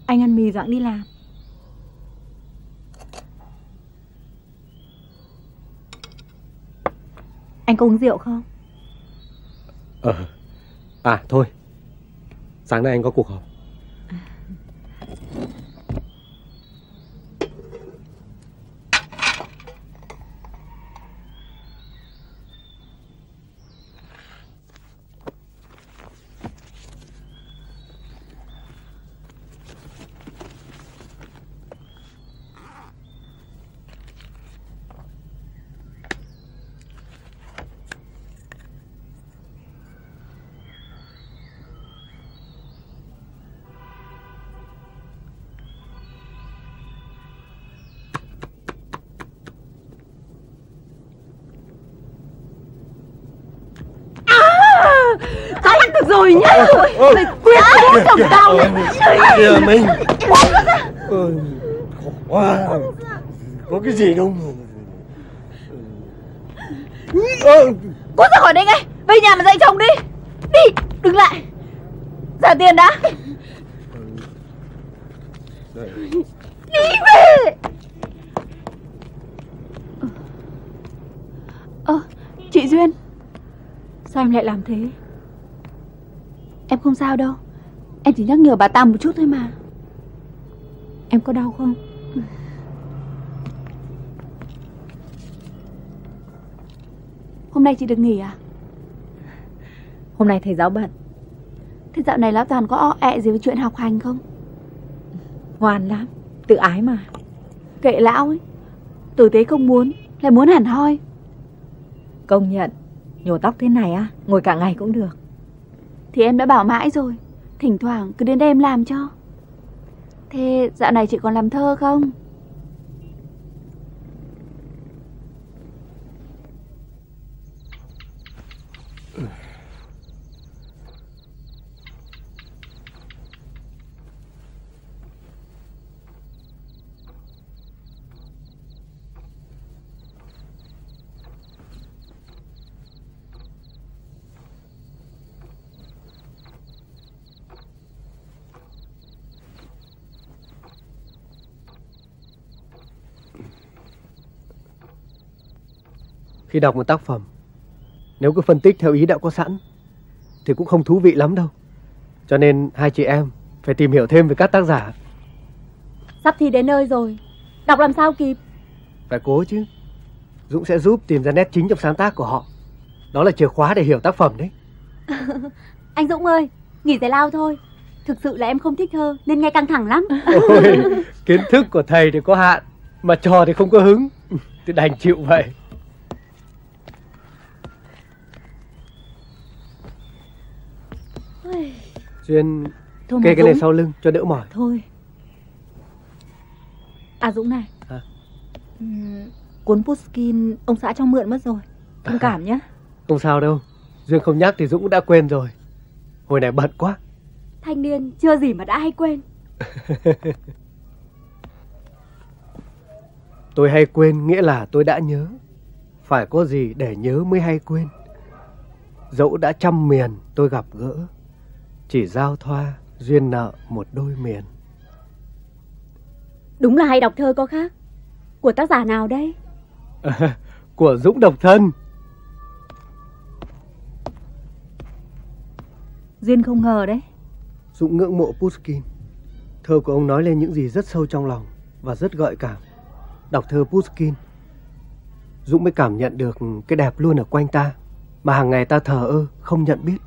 Anh ăn mì rồi đi làm. Anh có uống rượu không? Ờ. À thôi, sáng nay anh có cuộc họp. Tao ăn được rồi nhá. Mày quyết bố chồng tao này. Kìa mình. Ôi, khổ quá. Có cái gì đâu. Cút ra khỏi đây ngay. Về nhà mà dạy chồng đi. Đi, đừng lại. Trả tiền đã. Đi về. Ơ, chị Duyên. Sao em lại làm thế? Em không sao đâu. Em chỉ nhắc nhở bà ta một chút thôi mà. Em có đau không? Hôm nay chị được nghỉ à? Hôm nay thầy giáo bận. Thế dạo này lão Toàn có o ẹ gì về chuyện học hành không? Ngoan lắm, tự ái mà. Kệ lão ấy. Tử tế không muốn, lại muốn hẳn hoi. Công nhận, nhổ tóc thế này á, ngồi cả ngày cũng được. Thì em đã bảo mãi rồi, thỉnh thoảng cứ đến đây em làm cho. Thế dạo này chị còn làm thơ không? Khi đọc một tác phẩm, nếu cứ phân tích theo ý đã có sẵn thì cũng không thú vị lắm đâu. Cho nên hai chị em phải tìm hiểu thêm về các tác giả. Sắp thi đến nơi rồi, đọc làm sao kịp. Phải cố chứ. Dũng sẽ giúp tìm ra nét chính trong sáng tác của họ. Đó là chìa khóa để hiểu tác phẩm đấy. Anh Dũng ơi, nghỉ giải lao thôi. Thực sự là em không thích thơ nên nghe căng thẳng lắm. Ôi, kiến thức của thầy thì có hạn, mà trò thì không có hứng, thì đành chịu vậy. Duyên Thôi kê mà cái này Dũng. sau lưng cho đỡ mỏi. Thôi. À Dũng này. À. Uhm, cuốn Pushkin ông xã cho mượn mất rồi. Thông cảm nhé. Không sao đâu. Duyên không nhắc thì Dũng cũng đã quên rồi. Hồi này bận quá. Thanh niên chưa gì mà đã hay quên. Tôi hay quên nghĩa là tôi đã nhớ. Phải có gì để nhớ mới hay quên. Dẫu đã trăm miền tôi gặp gỡ, chỉ giao thoa duyên nợ một đôi miền. Đúng là hay đọc thơ có khác. Của tác giả nào đây? À, của Dũng độc thân. Duyên không ngờ đấy. Dũng ngưỡng mộ Pushkin. Thơ của ông nói lên những gì rất sâu trong lòng và rất gợi cảm. Đọc thơ Pushkin, Dũng mới cảm nhận được cái đẹp luôn ở quanh ta, mà hàng ngày ta thờ ơ không nhận biết.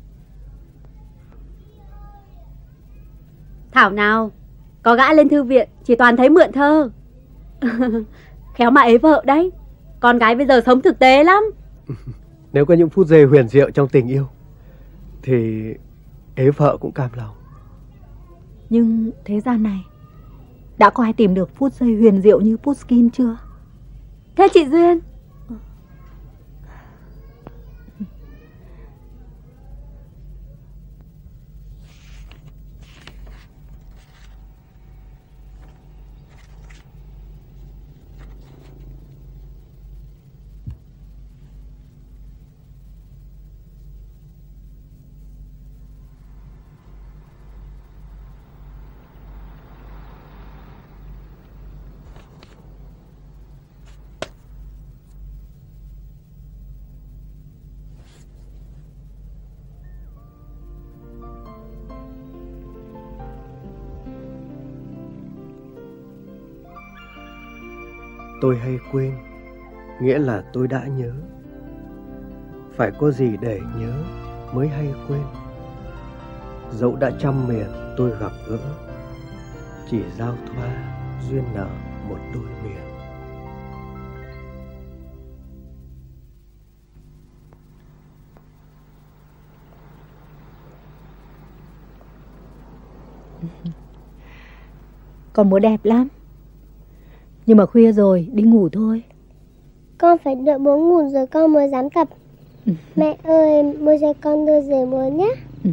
Thảo nào, có gã lên thư viện chỉ toàn thấy mượn thơ. Khéo mà ế vợ đấy. Con gái bây giờ sống thực tế lắm. Nếu có những phút giây huyền diệu trong tình yêu thì ế vợ cũng cam lòng. Nhưng thế gian này đã có ai tìm được phút giây huyền diệu như Pushkin chưa? Thế chị Duyên? tôi hay quên, nghĩa là tôi đã nhớ. Phải có gì để nhớ mới hay quên. Dẫu đã trăm miền tôi gặp gỡ, chỉ giao thoa duyên nợ một đôi miền. Con múa đẹp lắm. Nhưng mà khuya rồi, đi ngủ thôi. Con phải đợi bố ngủ rồi con mới dám tập. Mẹ ơi, mua cho con đôi giày múa nhé. Ừ.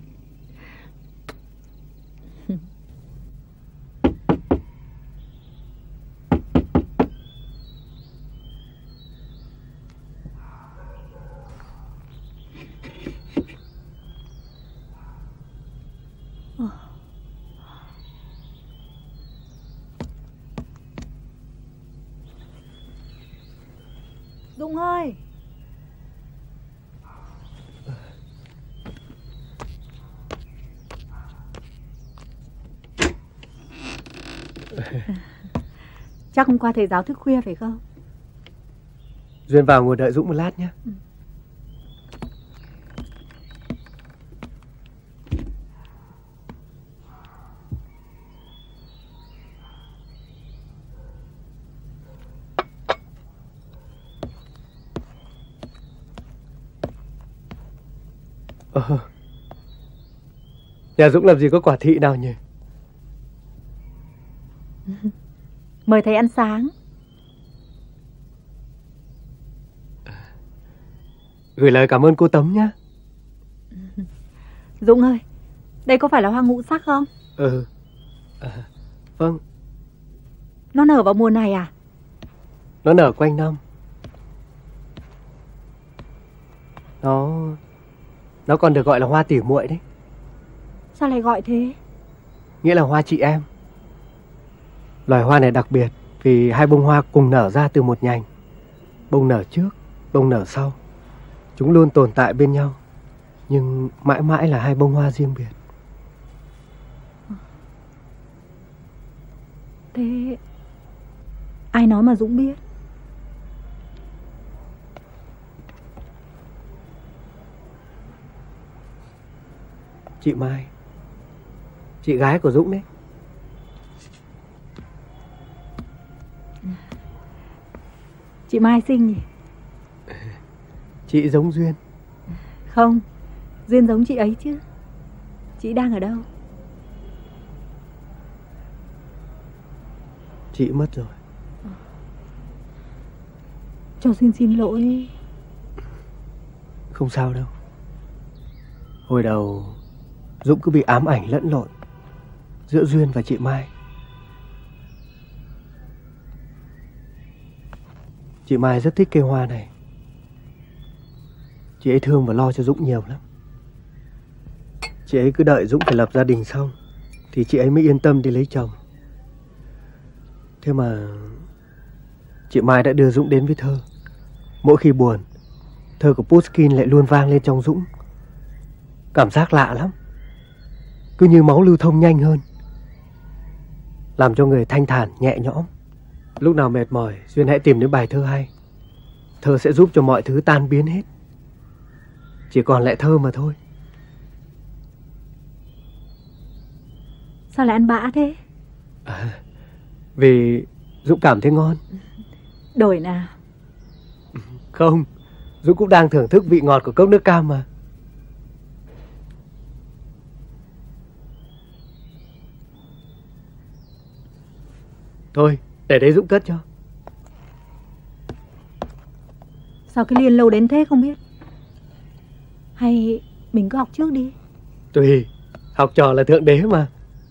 Dũng ơi! Chắc hôm qua thầy giáo thức khuya phải không? Duyên vào ngồi đợi Dũng một lát nhé. Ừ. Ờ. Nhà Dũng làm gì có quả thị nào nhỉ? Mời thầy ăn sáng. Gửi lời cảm ơn cô Tấm nhé. Dũng ơi, đây có phải là hoa ngũ sắc không? Ừ. À, vâng. Nó nở vào mùa này à? Nó nở quanh năm. Nó Nó còn được gọi là hoa tỉ muội đấy. Sao lại gọi thế? Nghĩa là hoa chị em. Loài hoa này đặc biệt vì hai bông hoa cùng nở ra từ một nhành. Bông nở trước, bông nở sau. Chúng luôn tồn tại bên nhau, nhưng mãi mãi là hai bông hoa riêng biệt. Thế ai nói mà Dũng biết? Chị Mai, chị gái của Dũng đấy. Chị Mai xinh nhỉ? Chị giống Duyên. Không, Duyên giống chị ấy chứ. Chị đang ở đâu? Chị mất rồi. Cho Duyên xin lỗi. Không sao đâu. Hồi đầu Dũng cứ bị ám ảnh lẫn lộn giữa Duyên và chị Mai. Chị Mai rất thích cây hoa này. Chị ấy thương và lo cho Dũng nhiều lắm. Chị ấy cứ đợi Dũng phải lập gia đình xong thì chị ấy mới yên tâm đi lấy chồng. Thế mà chị Mai đã đưa Dũng đến với thơ. Mỗi khi buồn, thơ của Pushkin lại luôn vang lên trong Dũng. Cảm giác lạ lắm, cứ như máu lưu thông nhanh hơn, làm cho người thanh thản nhẹ nhõm. Lúc nào mệt mỏi, Duyên hãy tìm đến bài thơ hay. Thơ sẽ giúp cho mọi thứ tan biến hết. Chỉ còn lại thơ mà thôi. Sao lại ăn bã thế? À, vì Dũng cảm thấy ngon. Đổi nào? Không, Dũng cũng đang thưởng thức vị ngọt của cốc nước cam mà. Thôi, để đấy Dũng cất cho. Sao cái Liên lâu đến thế không biết? Hay mình cứ học trước đi? Tùy, học trò là thượng đế mà.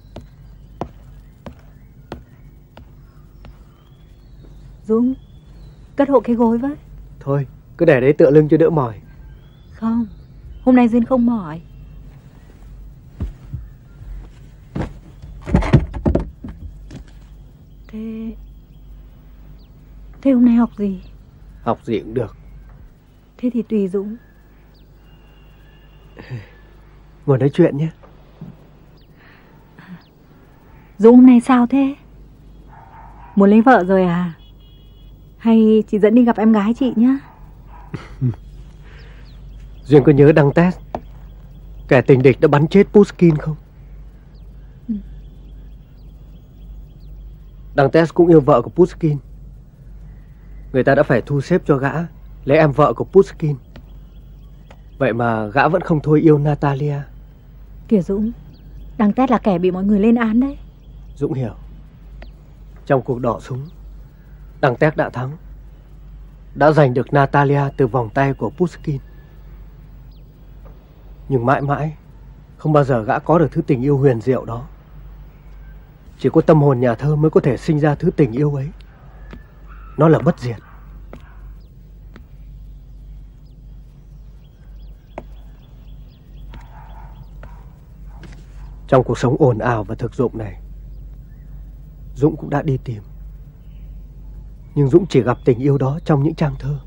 Dũng, cất hộ cái gối với. Thôi, cứ để đấy tựa lưng cho đỡ mỏi. Không, hôm nay Duyên không mỏi. Thế... Thế hôm nay học gì? Học gì cũng được. Thế thì tùy Dũng. Ngồi nói chuyện nhé. Dũng hôm nay sao thế? Muốn lấy vợ rồi à? Hay chị dẫn đi gặp em gái chị nhá. Duyên có nhớ đăng test kẻ tình địch đã bắn chết Pushkin không? Ừ. Đăng test cũng yêu vợ của Pushkin. Người ta đã phải thu xếp cho gã lấy em vợ của Pushkin. Vậy mà gã vẫn không thôi yêu Natalia. Kìa Dũng, Đăng Tét là kẻ bị mọi người lên án đấy. Dũng hiểu. Trong cuộc đọ súng, Đăng Tét đã thắng, đã giành được Natalia từ vòng tay của Pushkin. Nhưng mãi mãi không bao giờ gã có được thứ tình yêu huyền diệu đó. Chỉ có tâm hồn nhà thơ mới có thể sinh ra thứ tình yêu ấy. Nó là bất diệt. Trong cuộc sống ồn ào và thực dụng này, Dũng cũng đã đi tìm. Nhưng Dũng chỉ gặp tình yêu đó trong những trang thơ.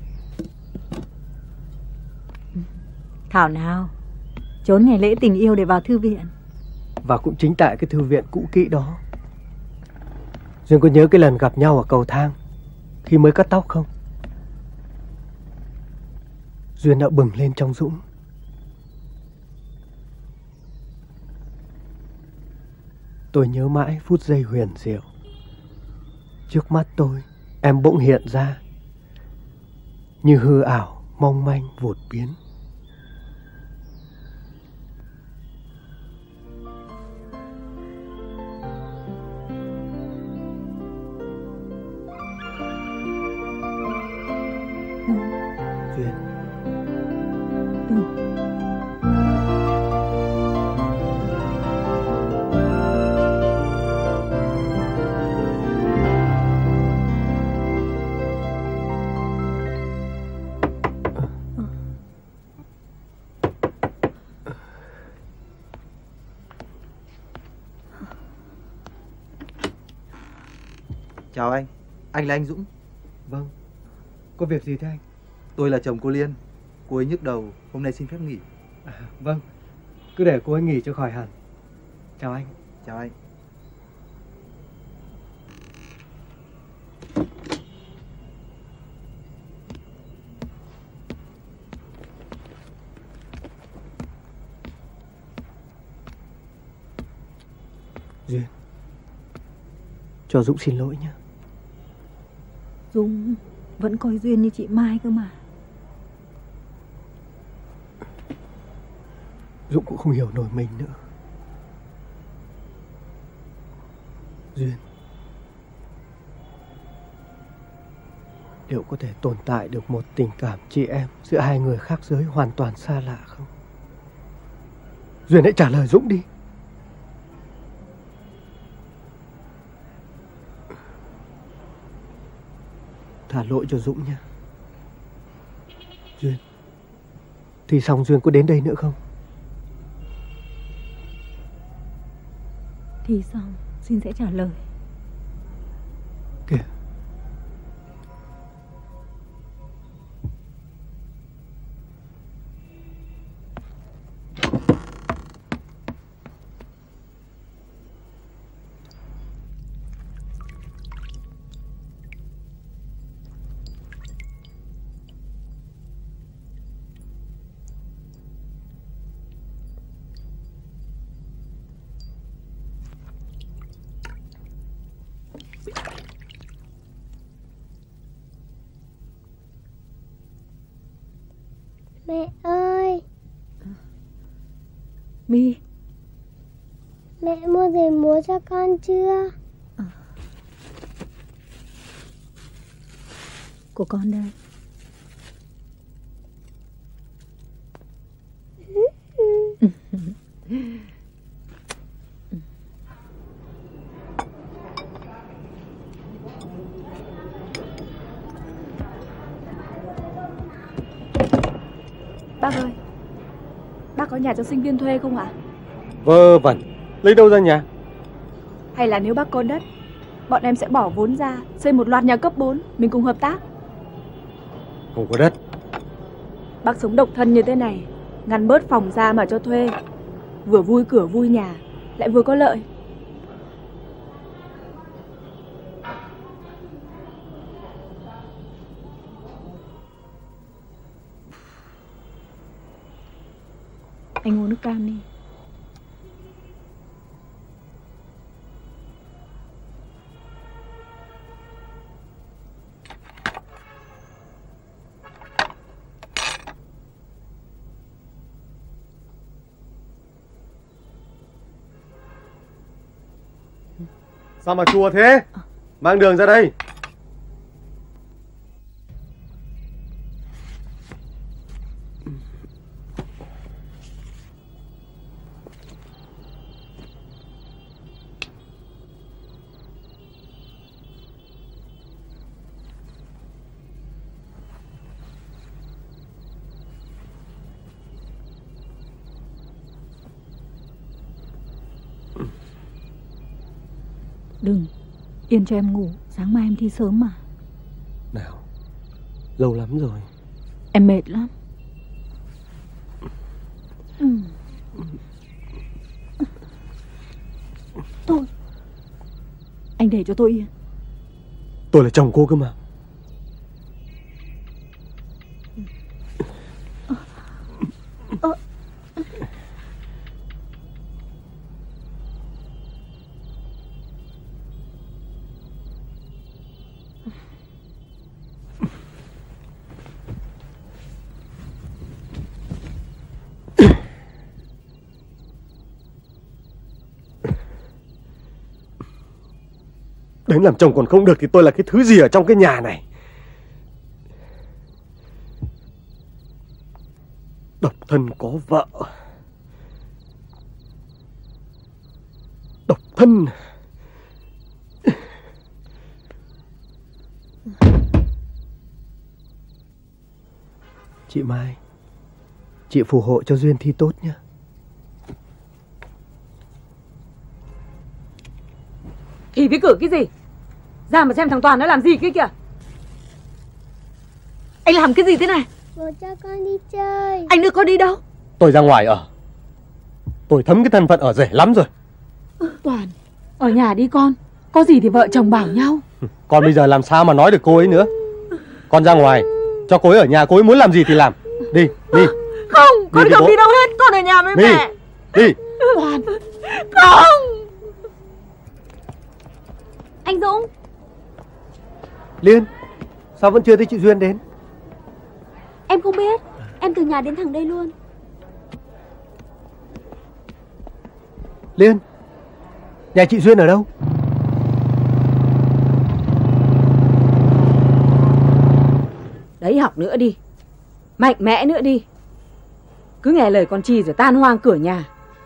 Thảo nào trốn ngày lễ tình yêu để vào thư viện. Và cũng chính tại cái thư viện cũ kỹ đó, Duyên có nhớ cái lần gặp nhau ở cầu thang khi mới cắt tóc không? Duyên đã bừng lên trong Dũng. Tôi nhớ mãi phút giây huyền diệu. Trước mắt tôi em bỗng hiện ra, như hư ảo mong manh vụt biến. Duyên. Ừ. Chào anh, anh là anh Dũng. Vâng, có việc gì thế anh? Tôi là chồng cô Liên. Cô ấy nhức đầu, hôm nay xin phép nghỉ. À, vâng, cứ để cô ấy nghỉ cho khỏi hẳn. Chào anh. Chào anh. Duyên, cho Dũng xin lỗi nhé. Dũng vẫn coi Duyên như chị Mai cơ mà. Dũng cũng không hiểu nổi mình nữa. Duyên, liệu có thể tồn tại được một tình cảm chị em giữa hai người khác giới hoàn toàn xa lạ không? Duyên hãy trả lời Dũng đi. Thả lỗi cho Dũng nha. Duyên, thì xong Duyên có đến đây nữa không? Thì xong xin sẽ trả lời. Kìa, Mẹ ơi, My, mẹ mua giày múa cho con chưa? à, của con đây. Bác ơi, bác có nhà cho sinh viên thuê không ạ? Vơ vẩn, lấy đâu ra nhà? Hay là nếu bác có đất, bọn em sẽ bỏ vốn ra xây một loạt nhà cấp bốn, mình cùng hợp tác. Không có đất. Bác sống độc thân như thế này, ngăn bớt phòng ra mà cho thuê, vừa vui cửa vui nhà, lại vừa có lợi. cam đi. Sao mà chua thế? Mang đường ra đây. Đừng, yên cho em ngủ, sáng mai em thi sớm mà. Nào, lâu lắm rồi. Em mệt lắm. Ừ. Thôi, anh để cho tôi yên. Tôi là chồng cô cơ mà. Ờ. Đến làm chồng còn không được thì tôi là cái thứ gì ở trong cái nhà này? Độc thân có vợ. Độc thân. Chị Mai, chị phù hộ cho Duyên thi tốt nhé. Thì với cử cái gì? Ra mà xem thằng Toàn nó làm gì kia kìa. Anh làm cái gì thế này? Bố cho con đi chơi. Anh đưa con đi đâu? Tôi ra ngoài ở. Tôi thấm cái thân phận ở rể lắm rồi. Toàn, ở nhà đi con. Có gì thì vợ chồng bảo nhau. Con bây giờ làm sao mà nói được cô ấy nữa. Con ra ngoài, cho cô ấy ở nhà, cô ấy muốn làm gì thì làm. Đi, đi. Không, con đi không bố. đi đâu hết. Con ở nhà với Đi, mẹ. đi. Toàn. Không. Anh Dũng. Liên, sao vẫn chưa thấy chị Duyên đến? Em không biết. Em từ nhà đến thẳng đây luôn. Liên, nhà chị Duyên ở đâu? Đấy, học nữa đi. Mạnh mẽ nữa đi. Cứ nghe lời con Chi rồi tan hoang cửa nhà.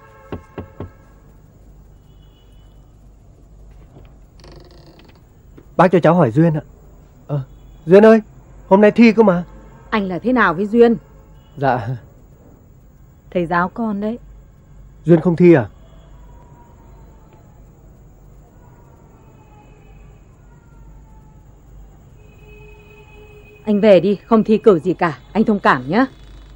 Bác cho cháu hỏi Duyên ạ. Ờ, Duyên ơi, hôm nay thi cơ mà. Anh là thế nào với Duyên? Dạ. Thầy giáo con đấy. Duyên không thi à? Anh về đi, không thi cử gì cả. Anh thông cảm nhé.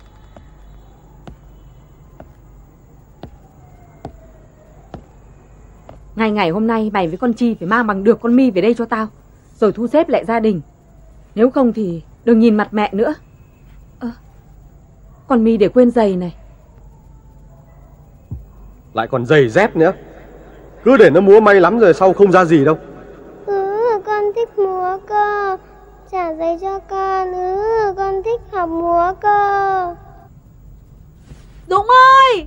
Ngày ngày hôm nay mày với con Chi phải mang bằng được con My về đây cho tao, rồi thu xếp lại gia đình. Nếu không thì đừng nhìn mặt mẹ nữa. Ơ, con My để quên giày này. Lại còn giày dép nữa. Cứ để nó múa may lắm rồi sau không ra gì đâu. Ừ, con thích múa cơ. Trả giấy cho con. Ừ, con thích học múa cơ. Dũng ơi!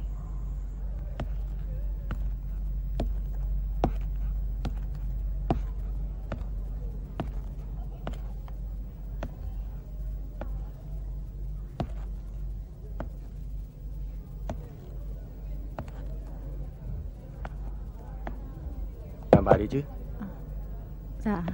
Làm bài đi chứ. Dạ.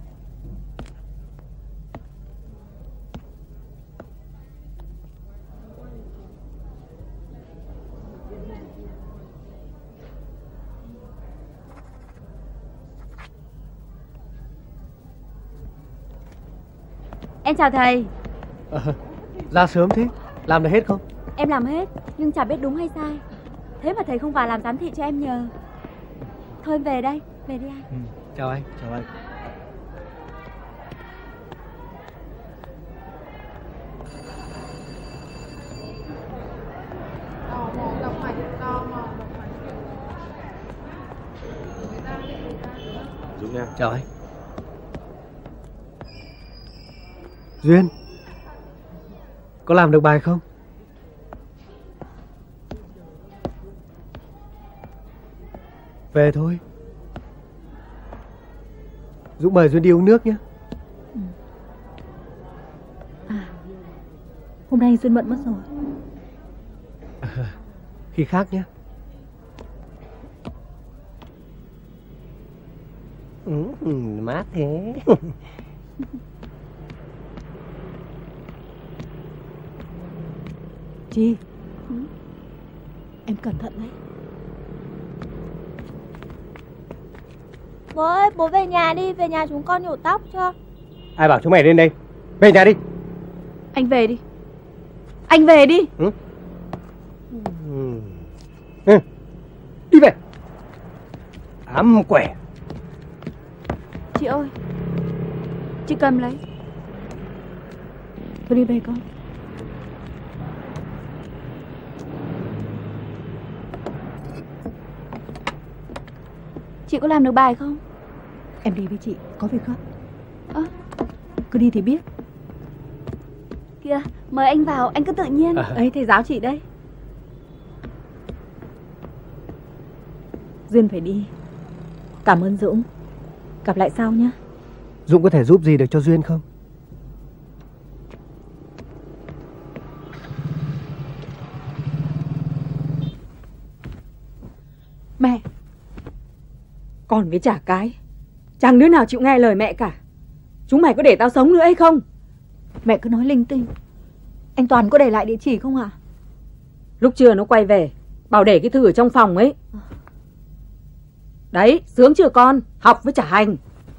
Em chào thầy. À, ra sớm thế. Làm được hết không? Em làm hết, nhưng chả biết đúng hay sai. Thế mà thầy không vào làm giám thị cho em nhờ. Thôi em về đây, về đi anh. Ừ, chào anh, chào anh. Dũng nha. Chào anh. Duyên, có làm được bài không? Về thôi. Dũng mời Duyên đi uống nước nhé. Ừ. À, hôm nay Duyên bận mất rồi. À, khi khác nhé. Ừ, mát thế. Chi, ừ. Em cẩn thận đấy. Bố ơi, bố về nhà đi, về nhà chúng con nhổ tóc cho. Ai bảo chúng mày lên đây? Về nhà đi. Anh về đi. Anh về đi. Ừ. Ừ. Đi về. Ám quẻ. Chị ơi, chị cầm lấy. Thôi đi về con. Chị có làm được bài không? Em đi với chị, có việc gấp. À, cứ đi thì biết. Kìa, mời anh vào, anh cứ tự nhiên. À. Ấy, thầy giáo chị đây. Duyên phải đi. Cảm ơn Dũng. Gặp lại sau nhé. Dũng có thể giúp gì được cho Duyên không? Mẹ, con với chả cái, chẳng đứa nào chịu nghe lời mẹ cả. Chúng mày có để tao sống nữa hay không? Mẹ cứ nói linh tinh. Anh Toàn có để lại địa chỉ không ạ? À? Lúc trưa nó quay về, bảo để cái thư ở trong phòng ấy. Đấy, sướng chưa con? Học với trả hành.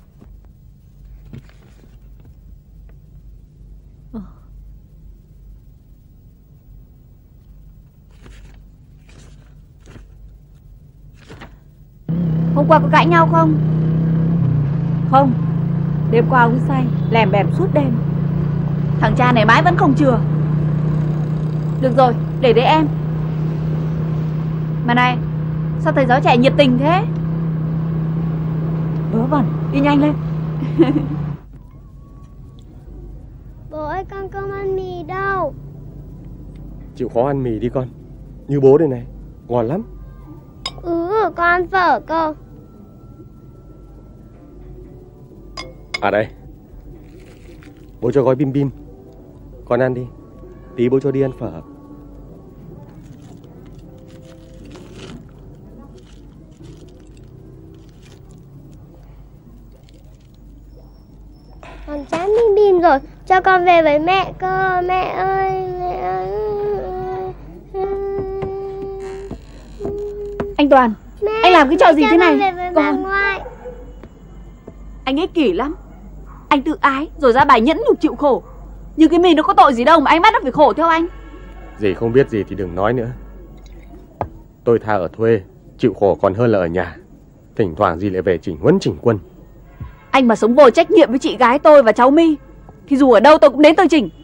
Ờ. Hôm qua có cãi nhau không? Không. Đêm qua uống say, lèm bèm suốt đêm. Thằng cha này mãi vẫn không chừa. Được rồi, để đấy em. Mà này, sao thầy giáo trẻ nhiệt tình thế? Vớ vẩn, đi nhanh lên. Bố ơi, con không ăn mì đâu. Chịu khó ăn mì đi con. Như bố đây này, ngon lắm. Ừ, con ăn phở cơ. À đây, bố cho gói bim bim. Con ăn đi. Tí bố cho đi ăn phở. Con chán bim bim rồi. Cho con về với mẹ cơ. Mẹ ơi, mẹ ơi. Anh Toàn, Mẹ, anh làm cái trò gì thế này? Về với bà ngoại. Anh ích kỷ lắm. Anh tự ái rồi ra bài nhẫn nhục chịu khổ. Nhưng cái mình nó có tội gì đâu mà anh bắt nó phải khổ theo anh. Dì không biết gì thì đừng nói nữa. Tôi tha ở thuê, chịu khổ còn hơn là ở nhà. Thỉnh thoảng dì lại về chỉnh huấn chỉnh quân. Anh mà sống vô trách nhiệm với chị gái tôi và cháu My thì dù ở đâu tôi cũng đến tôi chỉnh.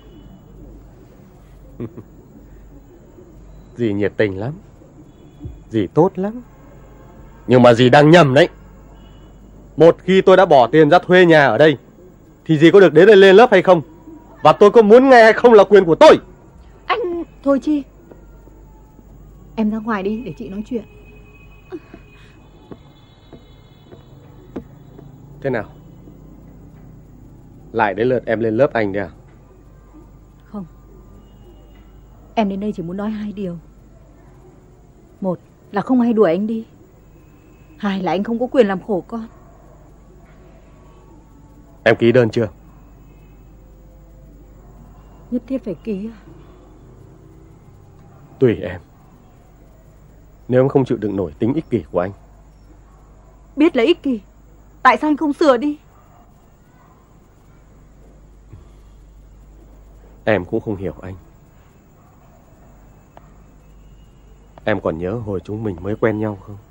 Dì nhiệt tình lắm, dì tốt lắm. Nhưng mà dì đang nhầm đấy. Một khi tôi đã bỏ tiền ra thuê nhà ở đây thì dì có được đến đây lên lớp hay không, và tôi có muốn nghe hay không là quyền của tôi. Anh... Thôi Chi, em ra ngoài đi để chị nói chuyện. Thế nào? Lại đến lượt em lên lớp anh đấy à? Không. Em đến đây chỉ muốn nói hai điều. Một là không ai đuổi anh đi. Hai là anh không có quyền làm khổ con. Em ký đơn chưa? Nhất thiết phải ký à? Tùy em. Nếu em không chịu đựng nổi tính ích kỷ của anh. Biết là ích kỷ, tại sao anh không sửa đi? Em cũng không hiểu anh. Em còn nhớ hồi chúng mình mới quen nhau không?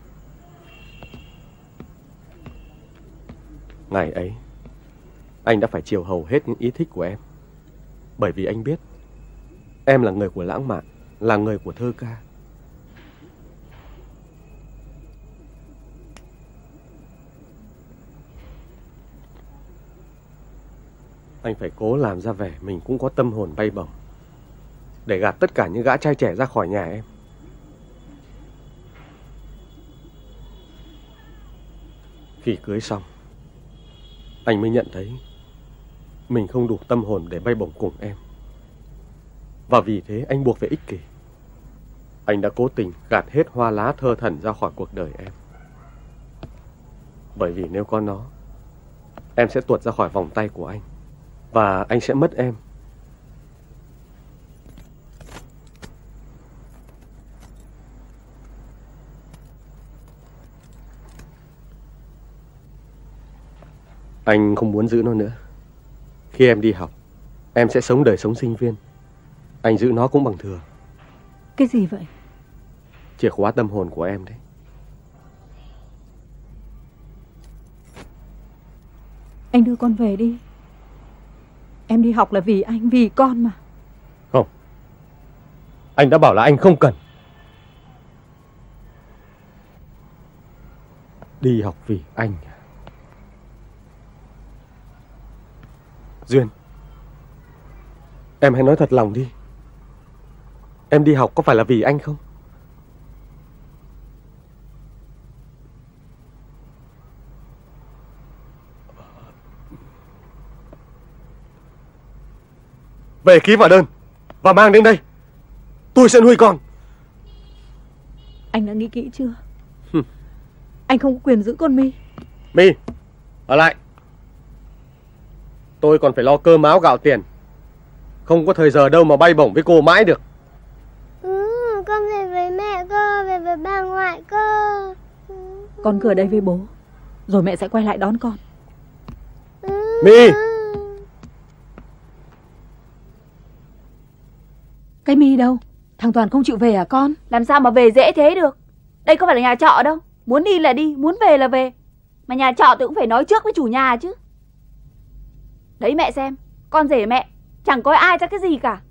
Ngày ấy, anh đã phải chiều hầu hết những ý thích của em. Bởi vì anh biết em là người của lãng mạn, là người của thơ ca. Anh phải cố làm ra vẻ mình cũng có tâm hồn bay bổng, để gạt tất cả những gã trai trẻ ra khỏi nhà em. Khi cưới xong, anh mới nhận thấy mình không đủ tâm hồn để bay bổng cùng em. Và vì thế anh buộc phải ích kỷ. Anh đã cố tình gạt hết hoa lá thơ thẩn ra khỏi cuộc đời em. Bởi vì nếu có nó, em sẽ tuột ra khỏi vòng tay của anh, và anh sẽ mất em. Anh không muốn giữ nó nữa. Khi em đi học, em sẽ sống đời sống sinh viên. Anh giữ nó cũng bằng thừa. Cái gì vậy? Chìa khóa tâm hồn của em đấy. Anh đưa con về đi. Em đi học là vì anh, vì con mà. Không. Anh đã bảo là anh không cần. Đi học vì anh. Duyên, em hãy nói thật lòng đi. Em đi học có phải là vì anh không? Về ký vào đơn và mang đến đây. Tôi sẽ nuôi con. Anh đã nghĩ kỹ chưa? Anh không có quyền giữ con My. My, ở lại. Tôi còn phải lo cơm áo gạo tiền. Không có thời giờ đâu mà bay bổng với cô mãi được. Ừ, con về với mẹ cơ, về với bà ngoại cơ. Ừ. Con cứ ở đây với bố, rồi mẹ sẽ quay lại đón con. Ừ. My. Cái My đâu? Thằng Toàn không chịu về à con? Làm sao mà về dễ thế được? Đây có phải là nhà trọ đâu. Muốn đi là đi, muốn về là về. Mà nhà trọ thì cũng phải nói trước với chủ nhà chứ. Đấy mẹ xem, con rể mẹ chẳng có ai ra cái gì cả.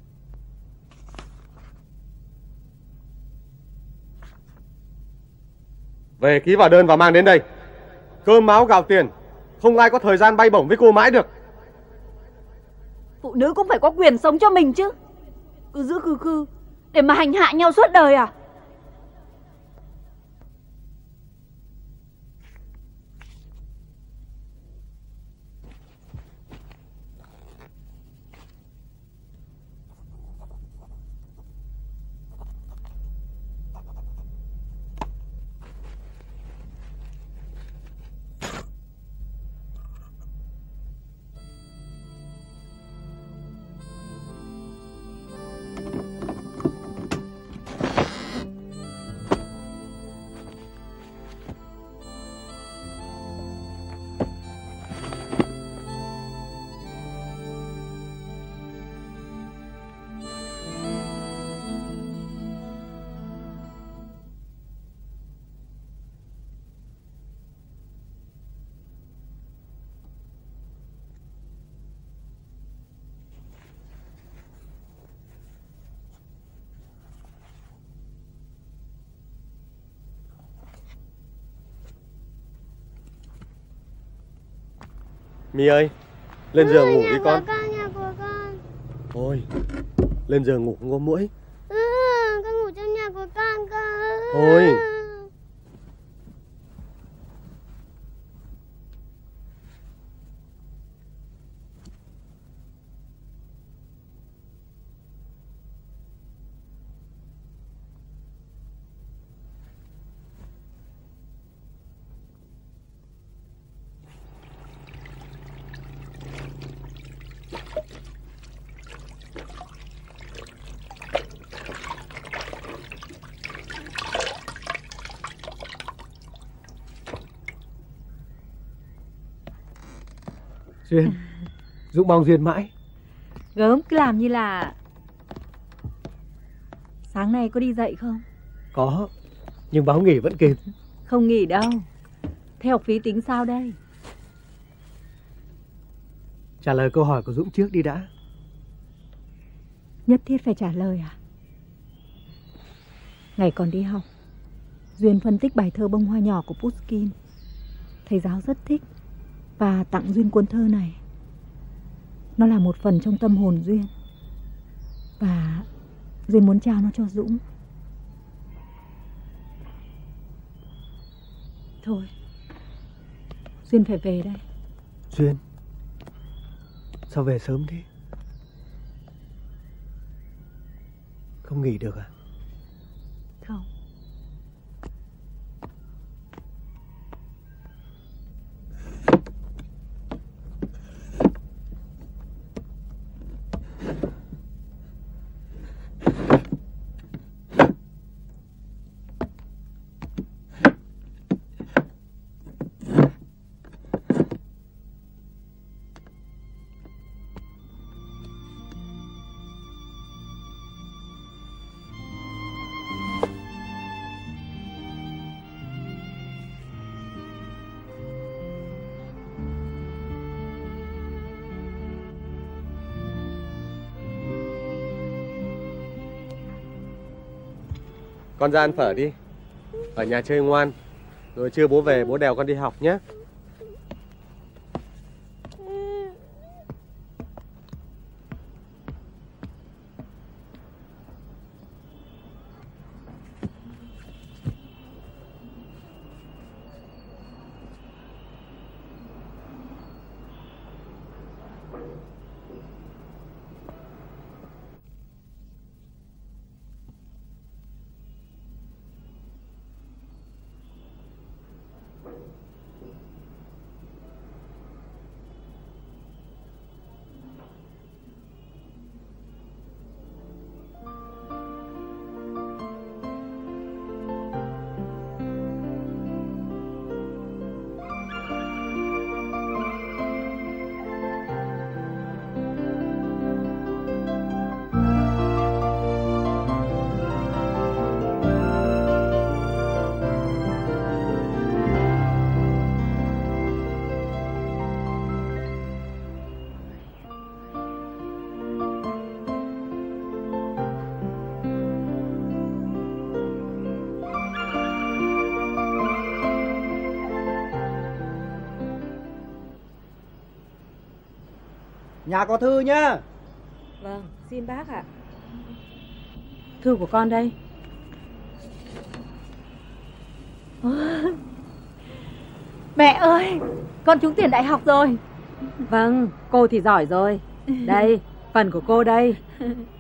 Về ký vào đơn và mang đến đây. Cơm áo gạo tiền. Không ai có thời gian bay bổng với cô mãi được. Phụ nữ cũng phải có quyền sống cho mình chứ. Cứ giữ khư khư để mà hành hạ nhau suốt đời à? My ơi, lên Ừ, giường ngủ nhà đi của con. con. Nhà của con. Thôi, lên giường ngủ không có muỗi. Ừ, con ngủ trong nhà của con cơ. Thôi. Duyên, Dũng mong Duyên mãi. Gớm, cứ làm như là... Sáng nay có đi dạy không? Có, nhưng báo nghỉ vẫn kịp. Không nghỉ đâu. Thế học phí tính sao đây? Trả lời câu hỏi của Dũng trước đi đã. Nhất thiết phải trả lời à? Ngày còn đi học, Duyên phân tích bài thơ Bông Hoa Nhỏ của Pushkin. Thầy giáo rất thích và tặng Duyên cuốn thơ này. Nó là một phần trong tâm hồn Duyên. Và Duyên muốn trao nó cho Dũng. Thôi, Duyên phải về đây. Duyên, sao về sớm thế? Không nghỉ được à? Không. Con ra ăn phở đi. Ở nhà chơi ngoan. Rồi trưa bố về bố đèo con đi học nhé. Nhà có thư nhá. Vâng, xin bác ạ. Thư của con đây. Mẹ ơi, con trúng tiền đại học rồi. Vâng, cô thì giỏi rồi. Đây, phần của cô đây.